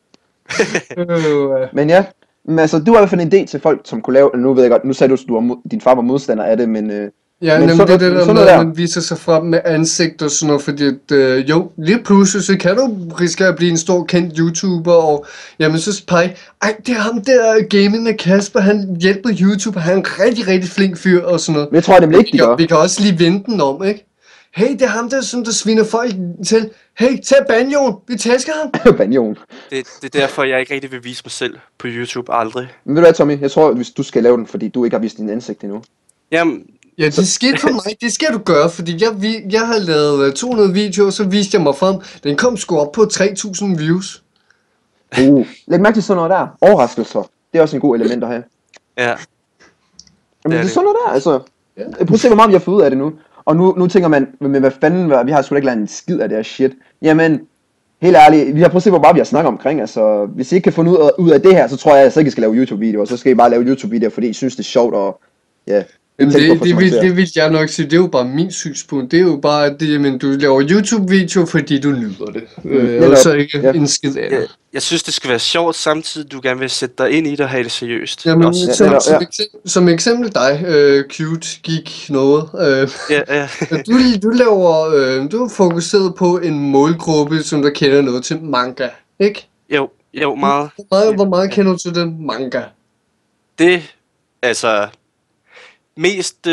Men ja, altså, du har i hvert fald en idé til folk, som kunne lave... Nu ved jeg godt, nu sagde du, at din far var modstander af det, men... Ja, men det er det der med, at man viser sig frem med ansigt og sådan noget, fordi at, jo, lige pludselig så kan du risikere at blive en stor kendt YouTuber, og jamen så pege, det er ham der gaming med Kasper, han hjælper YouTuber, han er en rigtig, rigtig flink fyr og sådan noget. Men jeg tror nemlig ikke, de gør. Vi kan også lige vente den om, ikke? Hey, det er ham der, som der sviner folk til. Hey, tag banjoen, vi tæsker ham. Banjoen. Det er derfor, jeg ikke rigtig vil vise mig selv på YouTube, aldrig. Men ved du hvad, Tommy, jeg tror, hvis du skal lave den, fordi du ikke har vist din ansigt endnu. Jamen... Ja, det sker for mig. Det skal du gøre, fordi jeg har lavet 200 videoer, så viste jeg mig frem. Den kom sgu op på 3.000 views. Læg mærke til sådan noget der. Overraskelser. Det er også en god element at have. Ja. Jamen det er sådan noget der, altså. Prøv at se, hvor meget vi har fået ud af det nu. Og nu tænker man, men hvad fanden, vi har sgu da ikke lært en skid af det her shit. Jamen, helt ærligt, vi har prøvet at se, hvor meget vi har snakket omkring. Altså, hvis I ikke kan få ud af det her, så tror jeg altså ikke, I skal lave YouTube-videoer. Så skal I bare lave YouTube-videoer, fordi I synes, det er sjovt og... Ja. Det vil jeg nok sige, det er jo bare min synspunkt. Det er jo bare, at du laver YouTube-video, fordi du nyder det. Og så ikke en skid af det. Jeg synes, det skal være sjovt, samtidig du gerne vil sætte dig ind i det og have det seriøst. Jamen, som eksempel dig, Cute Geek noget. Du laver, du er fokuseret på en målgruppe, som der kender noget til manga, ikke? Jo, meget. Hvor meget kender du til den manga? Det, altså... Mest,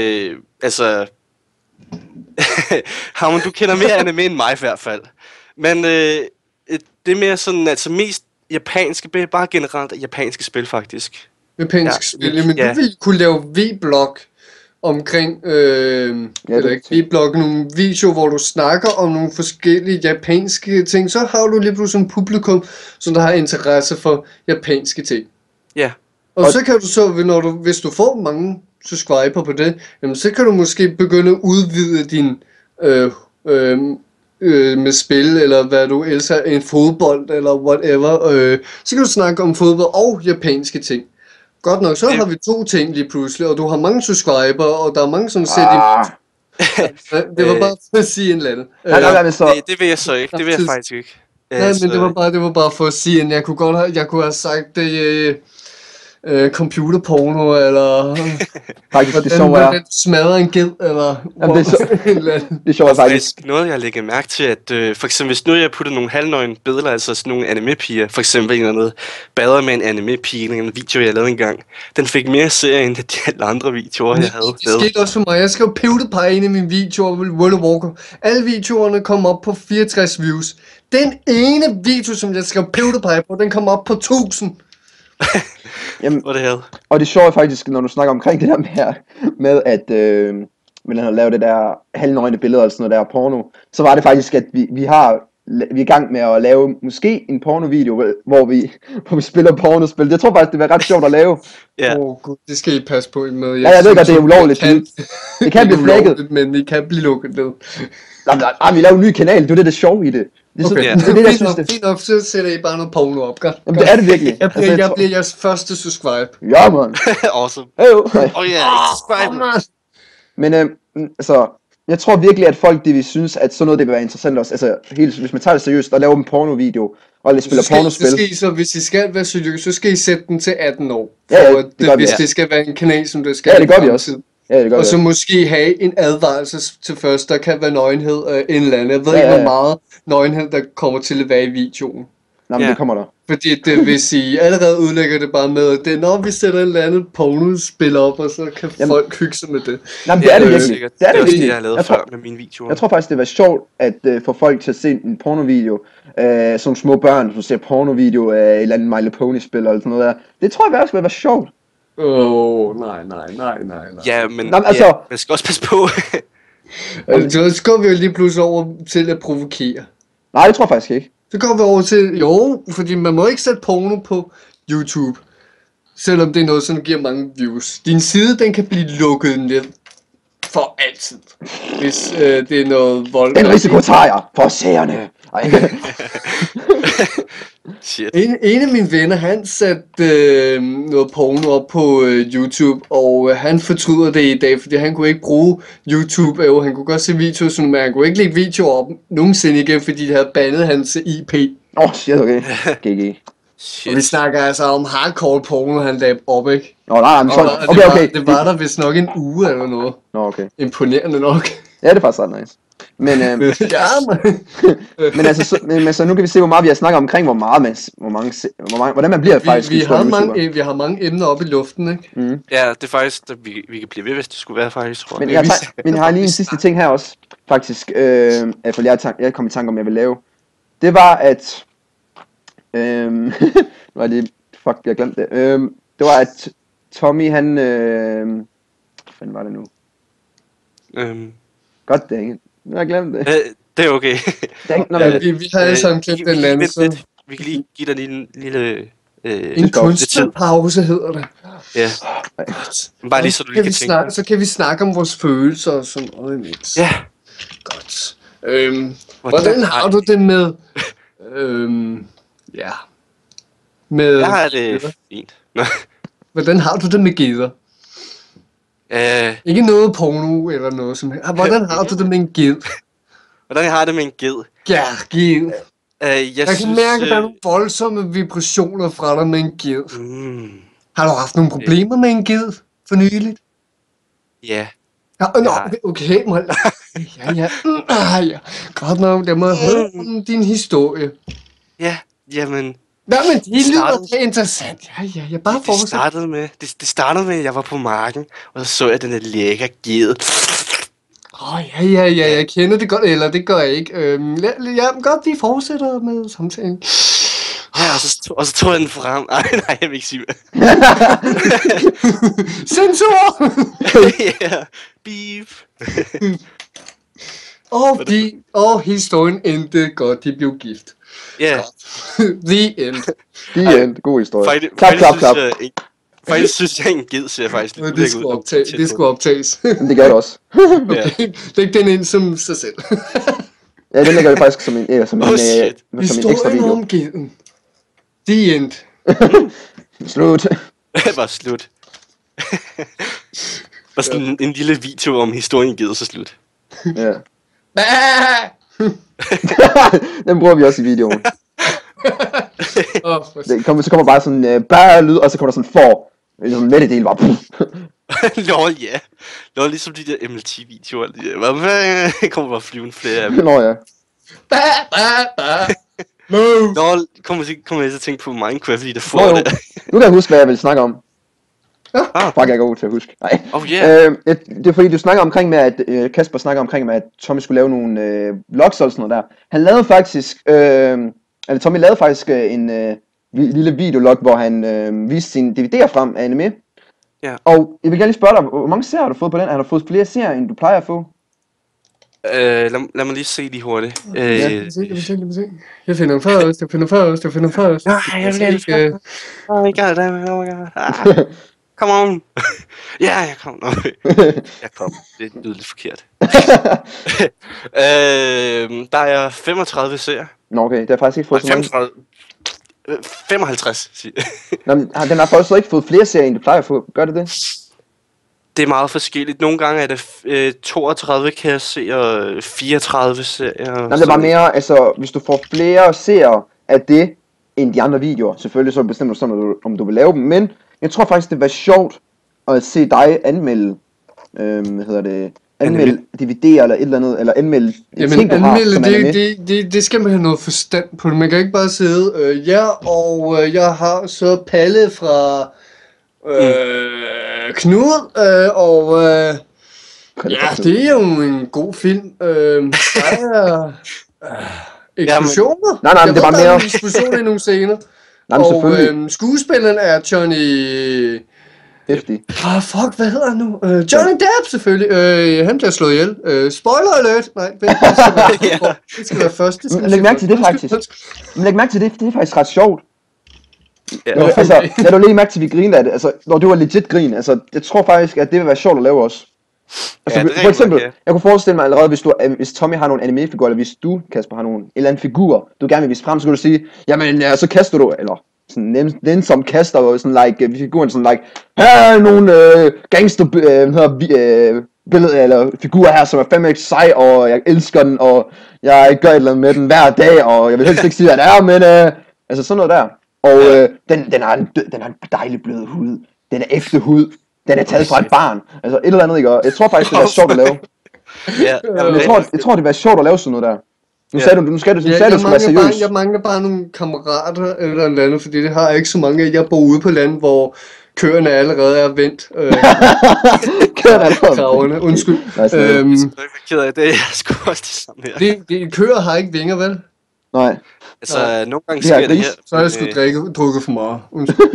Hamon, du kender mere anime end mig i hvert fald. Men det er mere sådan, altså mest japanske, bare generelt japanske spil faktisk. Japanske spil, men du ville kunne lave V-blog omkring, eller ikke V-blog, nogle videoer, hvor du snakker om nogle forskellige japanske ting. Så har du lige pludselig en publikum, som der har interesse for japanske ting. Ja. Og så kan du så, hvis du får mange subscriber på det, jamen så kan du måske begynde at udvide din med spil, eller hvad du elsker, en fodbold, eller whatever. Så kan du snakke om fodbold og japanske ting. Godt nok, så har vi 2 ting lige pludselig, og du har mange subscriber, og der er mange, som ser Det var bare for at sige en eller anden. Nej, så... Det vil jeg så ikke. Det vil jeg faktisk ikke. Nej, men det var bare for at sige, at jeg kunne have sagt det computerporno, eller faktisk, det sjove er... hvordan smadrer en ged, eller... Jamen, det er sjovt faktisk. Noget, jeg lægger mærke til, at for eksempel, hvis nu jeg putter nogle halvnøgne billeder, altså sådan nogle anime-piger, for eksempel en eller anden bader med en anime-pige, en video, jeg lavede engang, den fik mere serie, end de alle andre videoer, jeg havde lavet. Det skete også for mig. Jeg skrev PewDiePie ind i mine videoer med World of Warcraft. Alle videoerne kom op på 64 views. Den ene video, som jeg skrev PewDiePie på, den kom op på 1000. Jamen, hvor det havde. Og det sjove er faktisk, når du snakker omkring det der med at man har lavet det der halvnøgne billeder eller sådan noget der porno, så var det faktisk, at vi er i gang med at lave måske en pornovideo, hvor vi spiller pornospil. Jeg tror faktisk, det var ret sjovt at lave. Ja. Gud, det skal I passe på med. Jeg ved godt, det er ulovligt. Det kan blive flagget. Men det kan blive lukket ned. Nej, vi laver en ny kanal, det er det sjove i det. Det er okay, det er det, jeg synes det. Fint nok, så sætter I bare noget porno op, gør? Jamen, det er det virkelig. Jeg bliver jeres første subscribe. Ja, man. Awesome. Heyo. Subscribe. Men altså, jeg tror virkelig, at folk de vil synes, at sådan noget det vil være interessant også. Altså, hvis man tager det seriøst og laver en pornovideo og spiller pornospil. Så hvis I skal være seriøst, så skal I sætte den til 18 år. Ja, det gør vi. Hvis det skal være en kanal, som det skal. Ja, det gør vi også. Ja, og så måske have en advarelse til først, der kan være nøgenhed en eller anden. Jeg ved ikke, hvor meget nøgenhed, der kommer til at være i videoen. Nej, men det kommer der. Fordi det, hvis I allerede udlægger det bare med, at det er når vi sætter en eller anden pornospil op, og så kan folk hygge sig med det. Nej, men det er det virkelig. Det er det virkelig. Jeg har lavet før med mine videoer. Jeg tror faktisk, det var sjovt at få folk til at se en pornovideo. Som små børn, som ser pornovideo af et eller andet My Little Pony-spil eller sådan noget der. Det tror jeg også vil være sjovt. Nej. Ja, men altså, man skal også passe på. Så går vi jo lige pludselig over til at provokere. Nej, det tror jeg faktisk ikke. Så går vi over til, fordi man må ikke sætte porno på YouTube, selvom det er noget, som giver mange views. Din side, den kan blive lukket ned for altid, hvis det er noget vold. Den risiko tager jeg for seerne. Shit. En af mine venner, han satte noget porno op på YouTube, og han fortryder det i dag, fordi han kunne ikke bruge YouTube. Han kunne godt se videoer, men han kunne ikke lægge videoer op nogensinde igen, fordi de havde bandet hans IP. Shit, okay. GG. Og vi snakker altså om hardcore porno, han lavede op, ikke? Nej, okay. Det var der vist nok en uge eller noget. Okay. Imponerende nok. Ja, det er faktisk ret nice. Men, men så nu kan vi se, hvor meget vi har snakket omkring, hvordan man bliver faktisk. Vi har mange emner op i luften, ikke? Mm. Ja, det er faktisk, vi kan blive ved, hvis det skulle være faktisk, tror jeg. Men jeg har lige en sidste ting her også, faktisk, for jeg kom i tanke om, jeg vil lave. Det var, at, jeg glemte det. Det var, at Tommy, han, hvad fanden var det nu? God dang it. Nu har jeg glemt det. Det er okay. Vi har alle sammen glemt den anden, så... Vi kan lige give dig en lille... en kunstpause hedder det. Ja. Bare lige så du lige kan tænke. Så kan vi snakke om vores følelser og sådan noget imens. Ja. Godt. Hvordan har du det med... ja. Med... Jeg har det fint. Hvordan har du det med geder? Ikke noget porno eller noget som helst. Hvordan har du det med en ged? Hvordan har det med en ged? Ja, ged. Jeg kan mærke, at der er nogle voldsomme vibrationer fra dig med en ged. Har du haft nogle problemer med en ged for nyligt? Ja. Okay. Ja. Godt nok, jeg må høre om din historie. Ja, jamen... Nej, men det lyder interessant. Ja, bare fortsæt. Det startede med, at jeg var på marken, og så jeg den lækker ged. Ja, jeg kender det godt, eller det gør jeg ikke. Godt, vi fortsætter med samtalen. Ja, og så tog jeg den frem. Nej, jeg vil ikke sige det. Censur! Ja, beep. Og historien endte godt, de blev gift. Ja. The end. The end. God historie. Klap. Faktisk synes jeg, en ged ser faktisk lidt det skulle optages. Det gør det også. Okay. Læg den ind som sig selv. Ja, den lægger det faktisk som en ekstra video. Om geden. The end. Slut. Det var slut. Bare sådan en lille video om historien ged, så slut. Ja. Den bruger vi også i videoen. Så kommer bare sådan lyd, og så kommer der sådan sådan med det del bare. Nå ja. Nå, ligesom de der MLT-videoer. Der kommer bare flyvende flere af dem. Nå ja. Nå, kommer jeg til at tænke på Minecraft, fordi der får det. Nu kan jeg huske, hvad jeg vil snakke om. Fuck, jeg er god til at huske. Nej. Det er fordi, du snakker omkring med, at Kasper snakker omkring med, at Tommy skulle lave nogle vlogs og sådan noget der. Han lavede faktisk, Tommy lavede faktisk en lille videolog, hvor han viste sine DVD'er frem af anime. Ja. Og jeg vil gerne lige spørge dig, hvor mange serier har du fået på den? Har du fået flere serier, end du plejer at få? Lad mig lige se lige hurtigt. Lad mig se. Jeg finder først. Nej, jeg vil ikke. Oh my god. Come on. Ja, jeg kom. Jeg kom. Det lyder lidt forkert. Der er 35 serier. Nå okay, det har faktisk ikke fået så mange. 55. Den har faktisk ikke fået flere serier, end du plejer at få. Gør det det? Det er meget forskelligt. Nogle gange er det 32, kan jeg se, og 34 serier. Nej, det er bare mere, altså, hvis du får flere serier af det, end de andre videoer, selvfølgelig så bestemmer du sådan, om du vil lave dem, men jeg tror faktisk, det var sjovt at se dig anmelde, anmelde DVD'er eller et eller andet, eller anmelde ting, du har, som det skal man have noget forstand på. Man kan ikke bare sidde, jeg har så Palle fra Knud, det er jo en god film. Der er eksplosioner. Nej, det er bare mere. Der er eksplosioner i nogle scener. Og skuespilleren er Johnny... Hæftig. Fuck, hvad hedder han nu? Johnny Depp selvfølgelig. Han bliver slået ihjel. Spoiler alert! Nej, det skal være først. Læg mærke til det faktisk. Læg mærke til det, det er faktisk ret sjovt. Ja. Altså, jeg du lige mærke til, at vi griner af det. Altså, når du var legit grin. Altså, jeg tror faktisk, at det vil være sjovt at lave også. Altså, for eksempel, jeg kunne forestille mig allerede, hvis Tommy har nogle anime-figurer, eller hvis du, Kasper, har nogle en eller anden figur, du gerne vil vise frem, så kan du sige, jamen, så kaster du, eller sådan nænsom kaster, og sådan like, figuren sådan like, her er nogle gangster, billeder, eller figurer her, som er fandme sej, og jeg elsker den, og jeg gør et eller andet med den hver dag, og jeg vil helst ikke sige, hvad det er, men altså sådan noget der. Og den har en dejlig blød hud, den er ægte hud. Den er taget fra et barn. Altså et eller andet, ikke? Jeg tror faktisk, det er sjovt at lave. Jeg tror, det er sjovt at lave sådan noget der. Nu sagde du, skulle være seriøst. Jeg mangler bare nogle kammerater eller andet, fordi det har jeg ikke så mange. Jeg bor ude på landet, hvor køerne allerede er vendt. Køerne er kraverne, undskyld. Jeg er ked af det, jeg skulle også det samme her. Køer har ikke vinger, vel? Nej. Altså, nogle gange sker det her. Så har jeg sgu drukket for meget. Undskyld.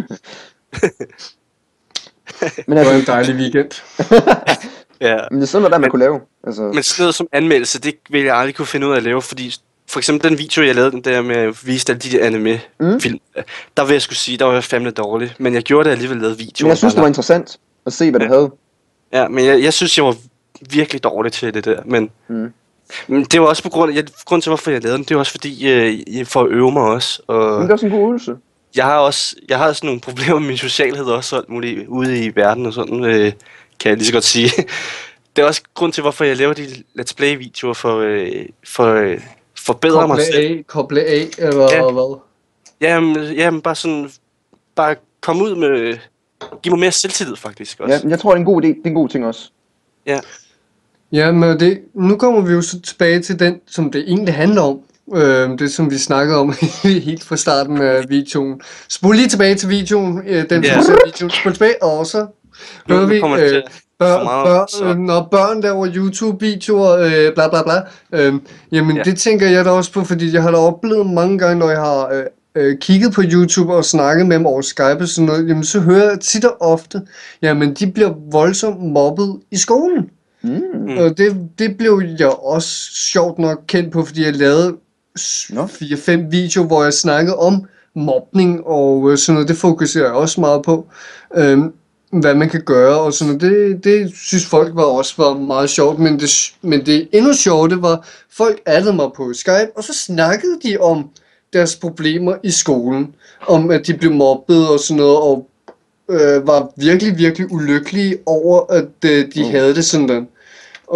Men det var en dejlig weekend. Ja. Men det er sådan noget, der man kunne lave. Altså. Men sådan noget som anmeldelse, det ville jeg aldrig kunne finde ud af at lave, fordi for eksempel den video, jeg lavede, den der med at vise alle de der anime-film, der vil jeg skulle sige, der var jeg fandme dårlig, men jeg gjorde det alligevel, lavede video. Men jeg synes, det var interessant at se, hvad du havde. Ja, men jeg synes, jeg var virkelig dårlig til det der, men det var også på grund til, hvorfor jeg lavede den, det var også fordi, jeg får at øve mig også. Og men det er også en god øvelse. Jeg har sådan nogle problemer med min socialhed også, alt muligt ude i verden og sådan, kan jeg lige så godt sige. Det er også grund til, hvorfor jeg laver de Let's Play-videoer for forbedre mig selv. Koble af, eller hvad? Jamen, bare komme ud med, give mig mere selvtillid faktisk også. Ja, jeg tror, det er en god idé, det er en god ting også. Ja. Ja, men nu kommer vi jo så tilbage til den, som det egentlig handler om. Det som vi snakkede om helt fra starten af videoen. Spol lige tilbage til videoen, videoen. Spol tilbage, og så hører vi når børn laver YouTube-videoer, bla bla bla. Det tænker jeg da også på, fordi jeg har da oplevet mange gange, når jeg har kigget på YouTube og snakket med dem over Skype og sådan noget, jamen så hører jeg tit og ofte, jamen de bliver voldsomt mobbet i skolen. Og det blev jeg også sjovt nok kendt på, fordi jeg lavede 4-5 videoer, hvor jeg snakkede om mobning og sådan noget. Det fokuserer jeg også meget på, hvad man kan gøre og sådan noget. Det synes folk var meget sjovt, men det endnu sjovt var, folk addede mig på Skype, og så snakkede de om deres problemer i skolen, om at de blev mobbet og sådan noget, og var virkelig, virkelig ulykkelige over, at de havde det sådan der. Og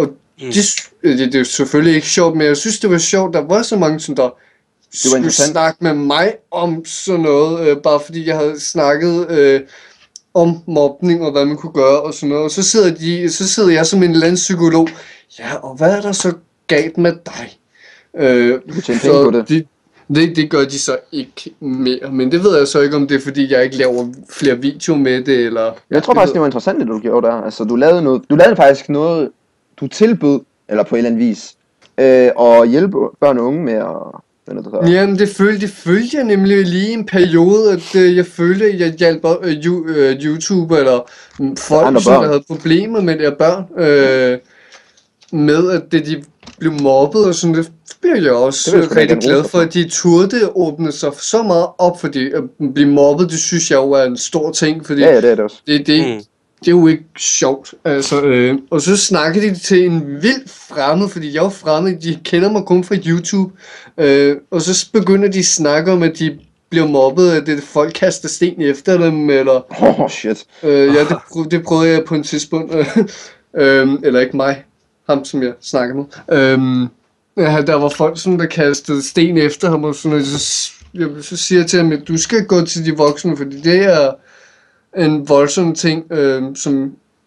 Det er selvfølgelig ikke sjovt, men jeg synes, det var sjovt, der var så mange, som der skulle snakke med mig om sådan noget, bare fordi jeg havde snakket om mobning og hvad man kunne gøre og sådan noget, og så sidder jeg som en eller anden psykolog, ja, og hvad er der så galt med dig? Du tjener penge på det. Det gør de så ikke mere, men det ved jeg så ikke, om det er fordi jeg ikke laver flere videoer med det, eller... Jeg tror faktisk, det var interessant, det du gjorde der. Altså, du lavede faktisk noget, du tilbød, eller på en eller anden vis, at hjælpe børn og unge med at... Jamen, det følte jeg nemlig lige en periode, at jeg følte, at jeg hjalp YouTuber eller folk, som der havde problemer med deres børn, med at de blev mobbet og sådan, det blev jeg også rigtig glad for, at de turde åbne sig så meget op, fordi at blive mobbet, det synes jeg jo er en stor ting, fordi ja, det er det også. Det er jo ikke sjovt, altså, og så snakker de til en vild fremmed, fordi jeg er jo fremmed, de kender mig kun fra YouTube, og så begynder de at snakke om, at de bliver mobbet, at det folk kaster sten efter dem, eller... shit. Ja, det prøvede jeg på en tidspunkt, eller ikke mig, ham som jeg snakker med. Ja, der var folk, som der kastede sten efter ham, og sådan noget, så siger jeg til ham, at du skal gå til de voksne, fordi det er en voldsom ting, som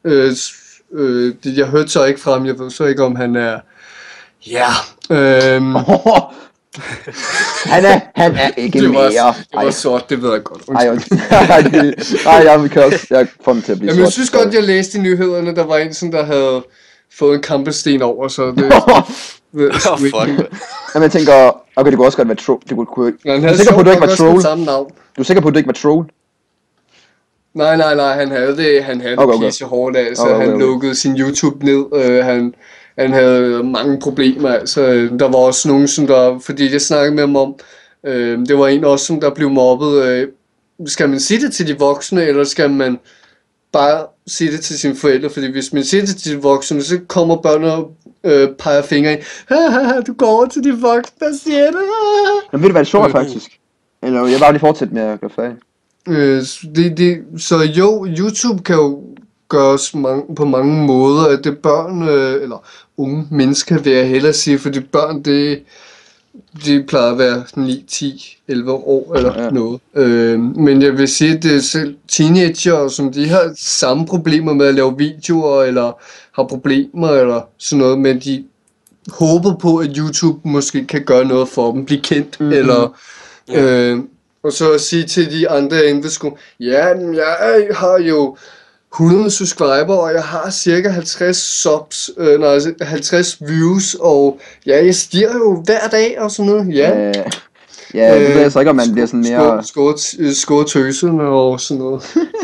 jeg hørte så ikke fra ham, jeg ved så ikke, om han er... Ja. Han er ikke mere. Det var sort, det ved jeg godt. Jeg får dem til at blive sort. Jeg synes godt, jeg læste i nyhederne, der var en, som der havde fået en kampesten over, så det... fuck. Jamen jeg tænker, okay, det kunne også godt være troll. Du er sikker på, at du ikke var troll? Du er sikker på, at du ikke var troll? Nej, han havde det pisse hårdt, altså. Han lukkede sin YouTube ned, han havde mange problemer, altså. Der var også nogen, som der, fordi jeg snakkede med ham om, det var en også, som der blev mobbet. Skal man sige det til de voksne, eller skal man bare sige det til sine forældre? Fordi hvis man siger det til de voksne, så kommer børn og peger fingre i. Du går over til de voksne, der siger det. Men ved du hvad det sjovt faktisk? Eller jeg bare lige fortsætte med at gøre færdig. Så jo, YouTube kan jo gøres på mange måder, at det børn eller unge mennesker, vil jeg hellere sige, fordi børn, de plejer at være 9, 10, 11 år eller noget. Men jeg vil sige, at det er selv teenager, som de har samme problemer med at lave videoer, eller har problemer eller sådan noget, men de håber på, at YouTube måske kan gøre noget for dem, blive kendt, eller... Og så at sige til de andre inde ved skolen, ja, jeg har jo 100 subscriber, og jeg har cirka 50 subs, 50 views, og ja, jeg stiger jo hver dag og sådan noget, ja. Ja, det ved jeg så ikke, om man bliver sådan mere... Skåre tøserne og sådan noget.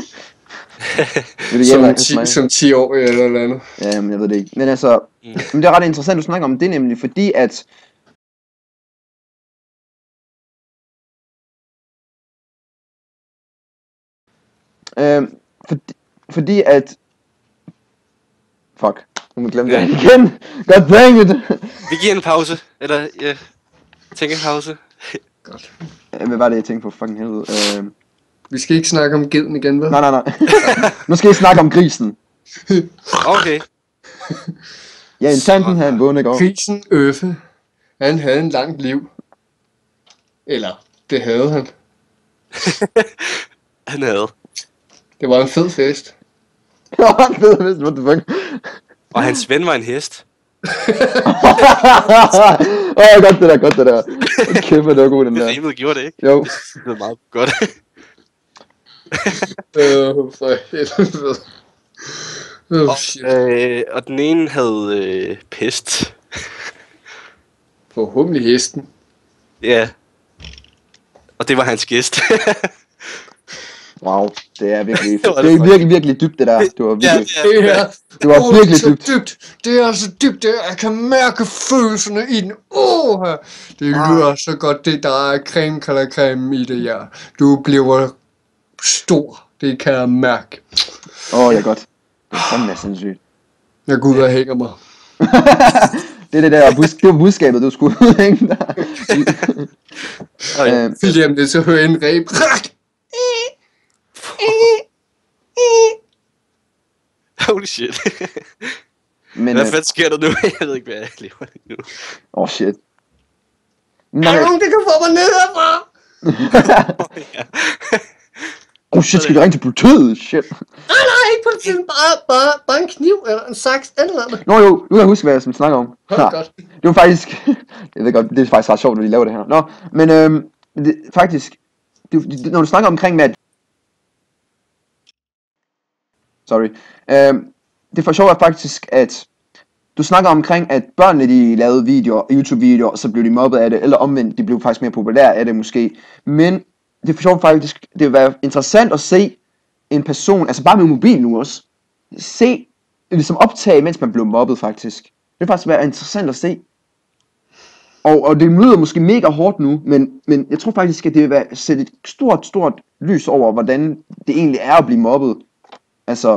som 10 år eller andet. Ja, men jeg ved det ikke. Men altså, men det er ret interessant, du snakker om det nemlig, fordi at... Fordi at... Fuck, nu må jeg glemme det igen. God dang it. Vi giver en pause, eller tænk en pause. Godt. Hvad var det, jeg tænkte på? Fucking helvede. Vi skal ikke snakke om geden igen, vel? Nej. Nu skal I snakke om grisen. Okay. Ja, en tanten havde en bondegård. Grisen Øffe, han havde en langt liv. Eller, det havde han. Han havde. Det var en fed fest. Det var en fed fest, what the fuck? Og hans ven var en hest. Godt det der. Kæmpe, det var god den der. Det rimede gjorde det, ikke? Jo. Det var meget godt. For helvede. Og den ene havde pest. Forhåbentlig hesten. Ja. Og det var hans gæst. Wow, det er virkelig dybt det der. Det var virkelig, det var virkelig dybt. Det er så dybt, jeg kan mærke følelserne i den. Det lyder så godt, det der er creme i det, ja. Du bliver stor, det kan jeg mærke. Det er godt. Det er fandme sindssygt. Jeg går ud og hænger mig. Det er det der, det var budskabet, du skulle hænge der. Jamen, det så hører en ræb. Holy shit. Men, hvad fanden sker der nu? Jeg ved ikke, hvad jeg lever nu. Shit. Er der nogen, der kan få mig ned herfra? Shit, skal vi ringe til politiet? Shit. Nej, ikke politiet. Bare en kniv eller en saks eller andet. Nå jo, nu kan jeg huske, hvad jeg snakker om. Godt. Det var faktisk... jeg ved godt, det er faktisk ret sjovt, når de laver det her. Nå, men faktisk... når du snakker omkring med... Sorry. Det for sjovt er faktisk, at... Du snakker omkring, at børnene de lavede videoer, YouTube-videoer, og så blev de mobbet af det, eller omvendt, de blev faktisk mere populære af det måske. Men det for sjovt faktisk, det vil være interessant at se en person, altså bare med mobil nu også, se, ligesom optage, mens man blev mobbet faktisk. Det vil faktisk være interessant at se. Og det lyder måske mega hårdt nu, men jeg tror faktisk, at det vil sætte et stort lys over, hvordan det egentlig er at blive mobbet. Altså...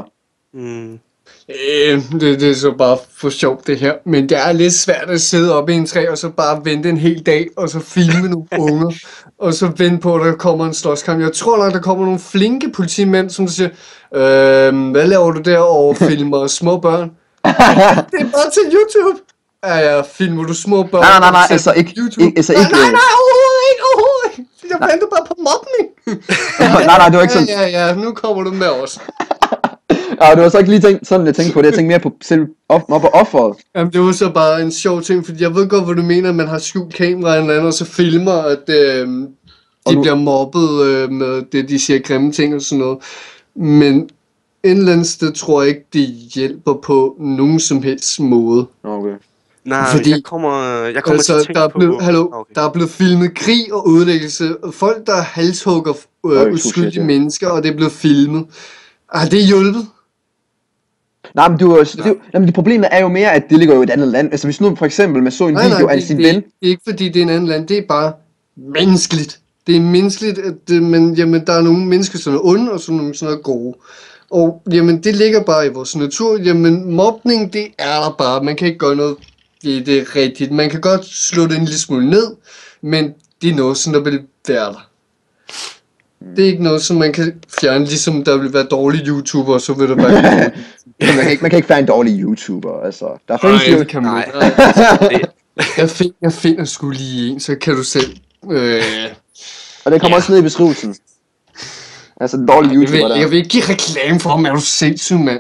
Det er så bare for sjovt det her. Men det er lidt svært at sidde oppe i en træ og så bare vente en hel dag og så filme nogle unger og så vente på at der kommer en slåskamp. Jeg tror nok der kommer nogle flinke politimænd som siger hvad laver du der og filmer små børn? Det er bare til YouTube. Ja, filmer du små børn? Nej, altså ikke YouTube. Nej, overhovedet ikke. Jeg venter bare på mobning. nej, det var ikke sådan. Ja, nu kommer du med os. Det var så ikke lige sådan, jeg tænkte på det. Jeg tænkte mere på selv på offeret. Jamen, det var så bare en sjov ting, fordi jeg ved godt, hvad du mener, at man har skjult kamera eller andet, og så filmer, at de bliver mobbet med det, de siger grimme ting og sådan noget. Men et eller andet sted tror jeg ikke, det hjælper på nogen som helst måde. Okay. Nej, fordi, jeg kommer altså, til at tænke på... Der er blevet filmet krig og ødelæggelse. Folk, der halshugger uskyldige mennesker, og det er blevet filmet. Har det hjulpet? Nej, men det problemet er jo mere, at det ligger jo i et andet land. Altså hvis nu for eksempel man så en video af sin ven... Det er ikke fordi det er et andet land, det er bare menneskeligt. Det er menneskeligt, at jamen, der er nogle mennesker, som er onde, og så nogle, som er gode. Og jamen, det ligger bare i vores natur. Jamen, mobning, det er der bare. Man kan ikke gøre noget, det er rigtigt. Man kan godt slå det en lille smule ned, men det er noget, som der vil være der. Det er ikke noget, som man kan fjerne, ligesom der vil være dårlige YouTuber, så vil der være man kan ikke fjerne en dårlig YouTuber, altså. Der findes jo... det kan man ikke. Jeg finder sgu lige en, så kan du selv... Og det kommer også ned i beskrivelsen. Altså den dårlige YouTuber der. Jeg vil ikke give reklame for ham, er du sindssyg, mand.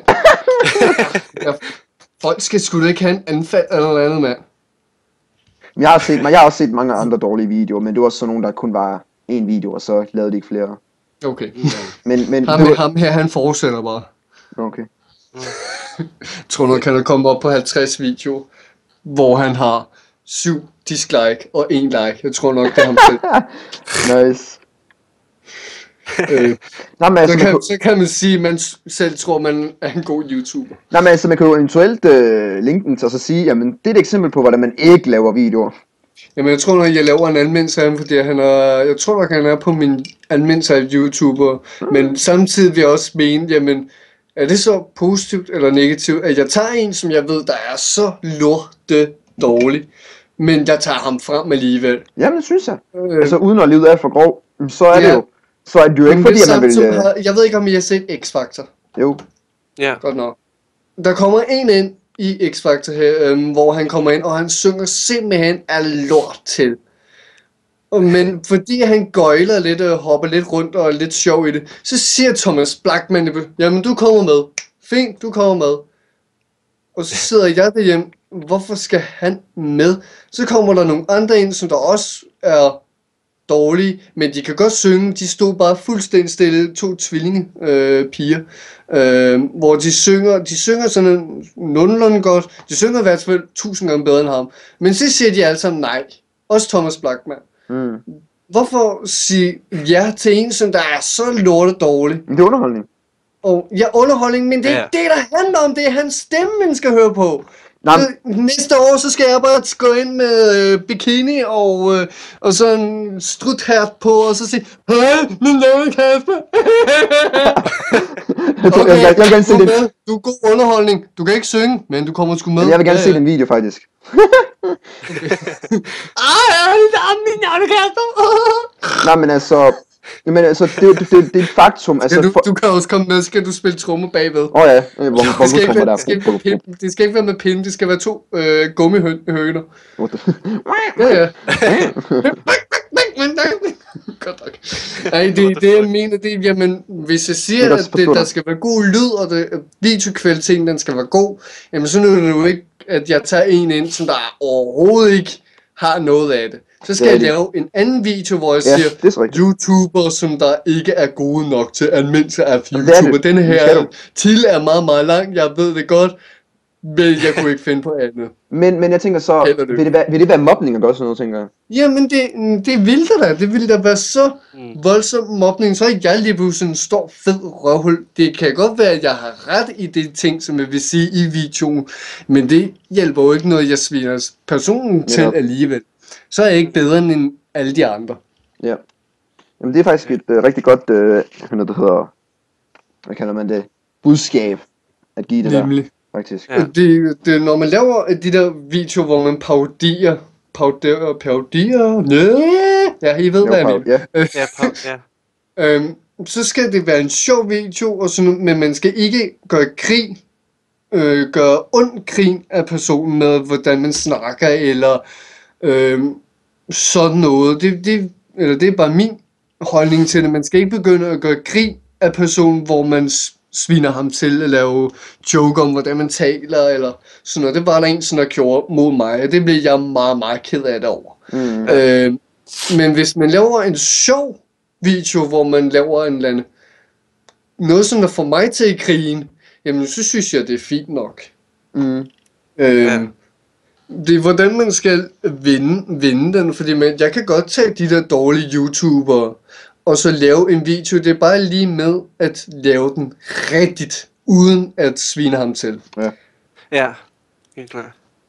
Folk skal sgu da ikke have en anfald eller noget andet, mand. Jeg har også set mange andre dårlige videoer, men det var også sådan nogle, der kun var en video, og så lavede de ikke flere. Okay. Men ham her, han fortsætter bare. Okay. Jeg tror nok, han er kommet op på 50 videoer, hvor han har 7 dislike og 1 like. Jeg tror nok, det er ham selv. Nice. Altså, så kan man sige, at man selv tror, man er en god YouTuber. Nej, men altså, man kan jo eventuelt linke den til, og så sige, jamen, det er et eksempel på, hvordan man ikke laver videoer. Jamen, jeg tror nok, jeg laver en anmeldelse af ham, fordi jeg tror nok, han er på min anmeldelse af YouTuber. Men samtidig vil jeg også mene, jamen, er det så positivt eller negativt, at jeg tager en, som jeg ved, der er så lorte dårlig, men jeg tager ham frem alligevel. Jamen, det synes jeg. Altså, uden at lide af for grov, så er det jo. Så er det jo ikke fordi, at man vil... Jeg ved ikke, om I har set X-Factor. Jo. Ja. Godt nok. Der kommer en ind i X-Factor her, hvor han kommer ind, og han synger simpelthen af lort til. Men fordi han gøjler lidt og hopper lidt rundt og er lidt sjov i det, så siger Thomas Blackman, jamen du kommer med. Fint, du kommer med. Og så sidder jeg derhjemme, hvorfor skal han med? Så kommer der nogle andre ind, som der også er dårlige, men de kan godt synge. De stod bare fuldstændig stille, 2 tvillinge piger, hvor de synger sådan nogenlunde godt. De synger i hvert fald 1000 gange bedre end ham. Men så siger de alle sammen nej. Også Thomas Blackman. Hvorfor sige ja til en, som der er så lortet dårlig? Det er underholdning. Og ja, underholdning, men det er det, der handler om. Det er hans stemme, man skal høre på. Næste år, så skal jeg bare gå ind med bikini og så en struthat på, og så sige, hej, min navn er Kasper. Okay, jeg vil gerne se det. Du er god underholdning. Du kan ikke synge, men du kommer sgu med. Jeg vil gerne se den video, faktisk. Okay. Min navn er Kasper. Nej, men altså, Jamen altså, det er et faktum. Altså, du kan også komme med, skal du spille trommer bagved. Ja, det skal ikke være med pinde, det skal være 2 gummihøner. Ja. Godt nok. Nej, det jeg mener, det er, jamen, hvis jeg siger, at der skal være god lyd, og videokvaliteten, den skal være god, jamen så er det jo ikke, at jeg tager en ind, som der overhovedet ikke har noget af det. Så skal jeg lave en anden video, hvor jeg siger, YouTuber, som der ikke er gode nok til almindelig af YouTuber. Denne her til er meget, meget lang, jeg ved det godt, men jeg kunne ikke finde på andet. Men jeg tænker så, vil det være mobning at gøre sådan noget, tænker jeg? Jamen det ville det da. Det ville da være så voldsom mobning, så jeg lige pludselig en stor fed røvhul. Det kan godt være, at jeg har ret i det ting, som jeg vil sige i videoen, men det hjælper jo ikke noget, jeg sviner personen til alligevel. Så er jeg ikke bedre end alle de andre. Ja. Jamen det er faktisk et rigtig godt, hvad kalder man det, budskab at give det nemlig. Der. Faktisk. Ja. Det, når man laver de der videoer, hvor man parodier, ja, I ved hvad jeg mener. Så skal det være en sjov video, og sådan, men man skal ikke gøre gøre ond grin af personen med, hvordan man snakker, eller sådan noget. Det er bare min holdning til det. Man skal ikke begynde at gøre grin af personen, hvor man sviner ham til at lave joke om, hvordan man taler, eller sådan noget. Det var der en, som der gjorde mod mig, og det blev jeg meget, meget ked af det over. Men hvis man laver en sjov video, hvor man laver en eller anden, noget, som der får mig til at grine, jamen så synes jeg, det er fint nok. Det er hvordan man skal vinde den, fordi jeg kan godt tage de der dårlige YouTubere, og så lave en video. Det er bare lige med at lave den rigtigt, uden at svine ham til. Ja, helt klart.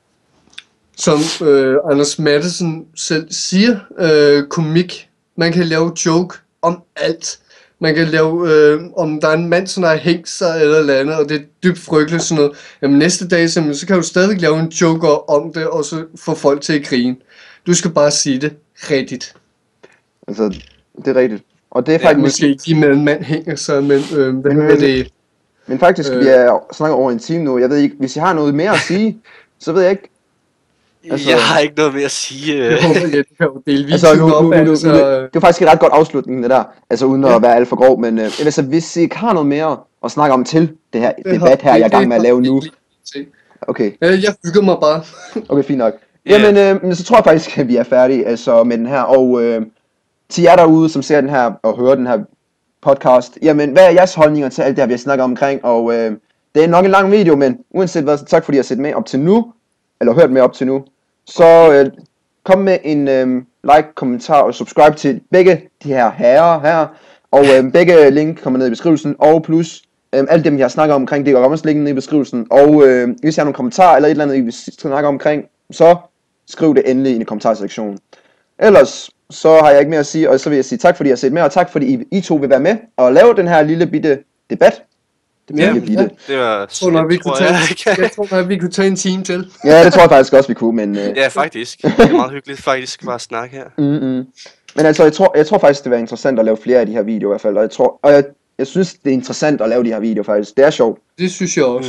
Som Anders Matthesen selv siger, komik. Man kan lave joke om alt. Man kan lave, om der er en mand, som har hængt sig eller andet, og det er dybt frygteligt sådan noget. Jamen næste dag, så kan du stadig lave en joke om det, og så få folk til at grine. Du skal bare sige det rigtigt. Altså, det er rigtigt. Og det er faktisk... måske ikke give med en mand hænger sig, men det... Men faktisk, vi er snakket over en time nu. Jeg ved ikke, hvis I har noget mere at sige, så ved jeg ikke... Altså, jeg har ikke noget mere at sige. Jeg håber, at du kan jo dele videoen op. Det var faktisk et ret godt afslutning, det der. Altså uden at være alt for grov, men altså, hvis I ikke har noget mere at snakke om til det her debat her, jeg er i gang med at lave nu. Okay. Jeg hygger mig bare. Okay, fint nok. Jamen, så tror jeg faktisk, at vi er færdige altså, med den her. Og til jer derude, som ser den her og hører den her podcast, jamen, hvad er jeres holdninger til alt det her, vi har snakket omkring? Og det er nok en lang video, men uanset hvad, så tak fordi I har set med op til nu, eller hørt med op til nu. Så kom med en like, kommentar og subscribe til begge de her herrer her. Og begge link kommer ned i beskrivelsen. Og plus alt dem, jeg har snakket omkring, det går også linken ned i beskrivelsen. Og hvis I har nogle kommentarer eller et eller andet, I vil snakke omkring, så skriv det endelig i kommentarsektionen. Ellers så har jeg ikke mere at sige, og så vil jeg sige tak fordi I har set med, og tak fordi I to vil være med og lave den her lille bitte debat. Det var... Jeg tror, vi kunne tage en time til. Ja, det tror jeg faktisk også, vi kunne, men... Ja, faktisk. Det er meget hyggeligt faktisk bare at snakke her. Men altså, jeg tror faktisk, det var interessant at lave flere af de her videoer i hvert fald, og jeg synes, det er interessant at lave de her videoer faktisk. Det er sjovt. Det synes jeg også.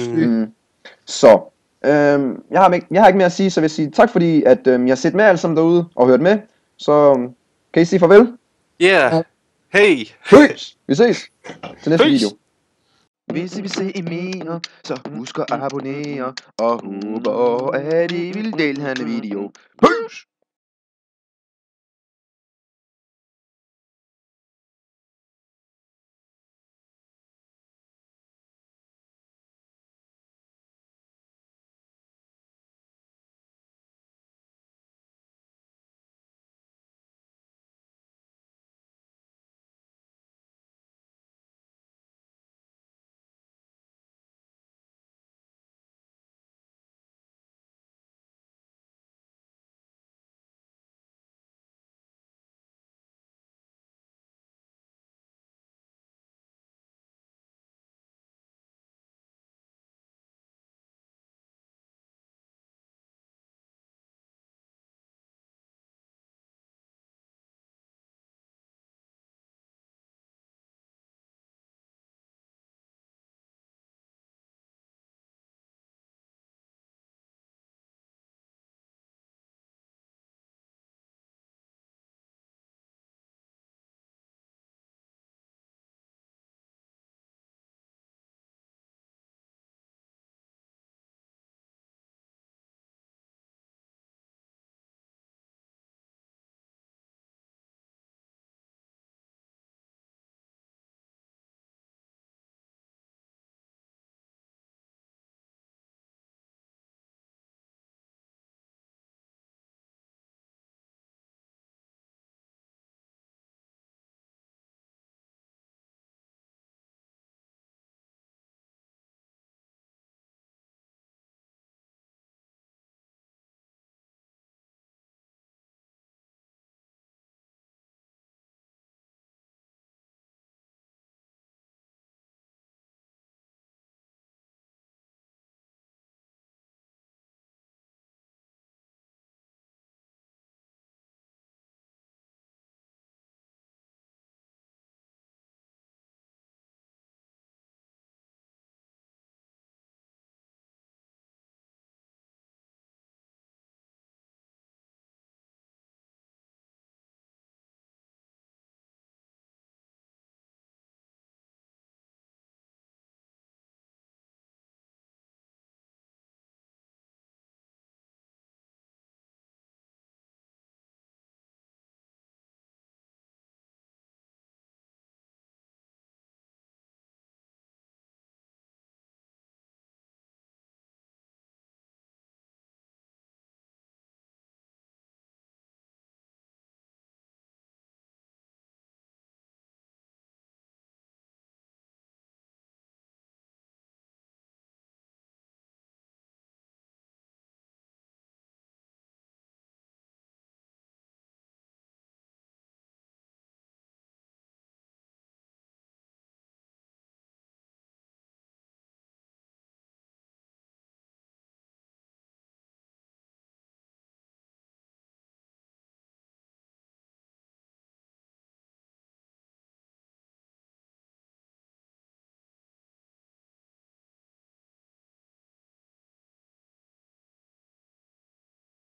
Så, jeg har ikke mere at sige, så vil jeg sige tak fordi, at jeg har set med alle sammen derude og hørt med. Så kan I sige farvel? Yeah. Hey. Vi ses til næste video. Hvis I vil se mere, så husk at abonnere, og håber, at I vil dele denne video. Peace!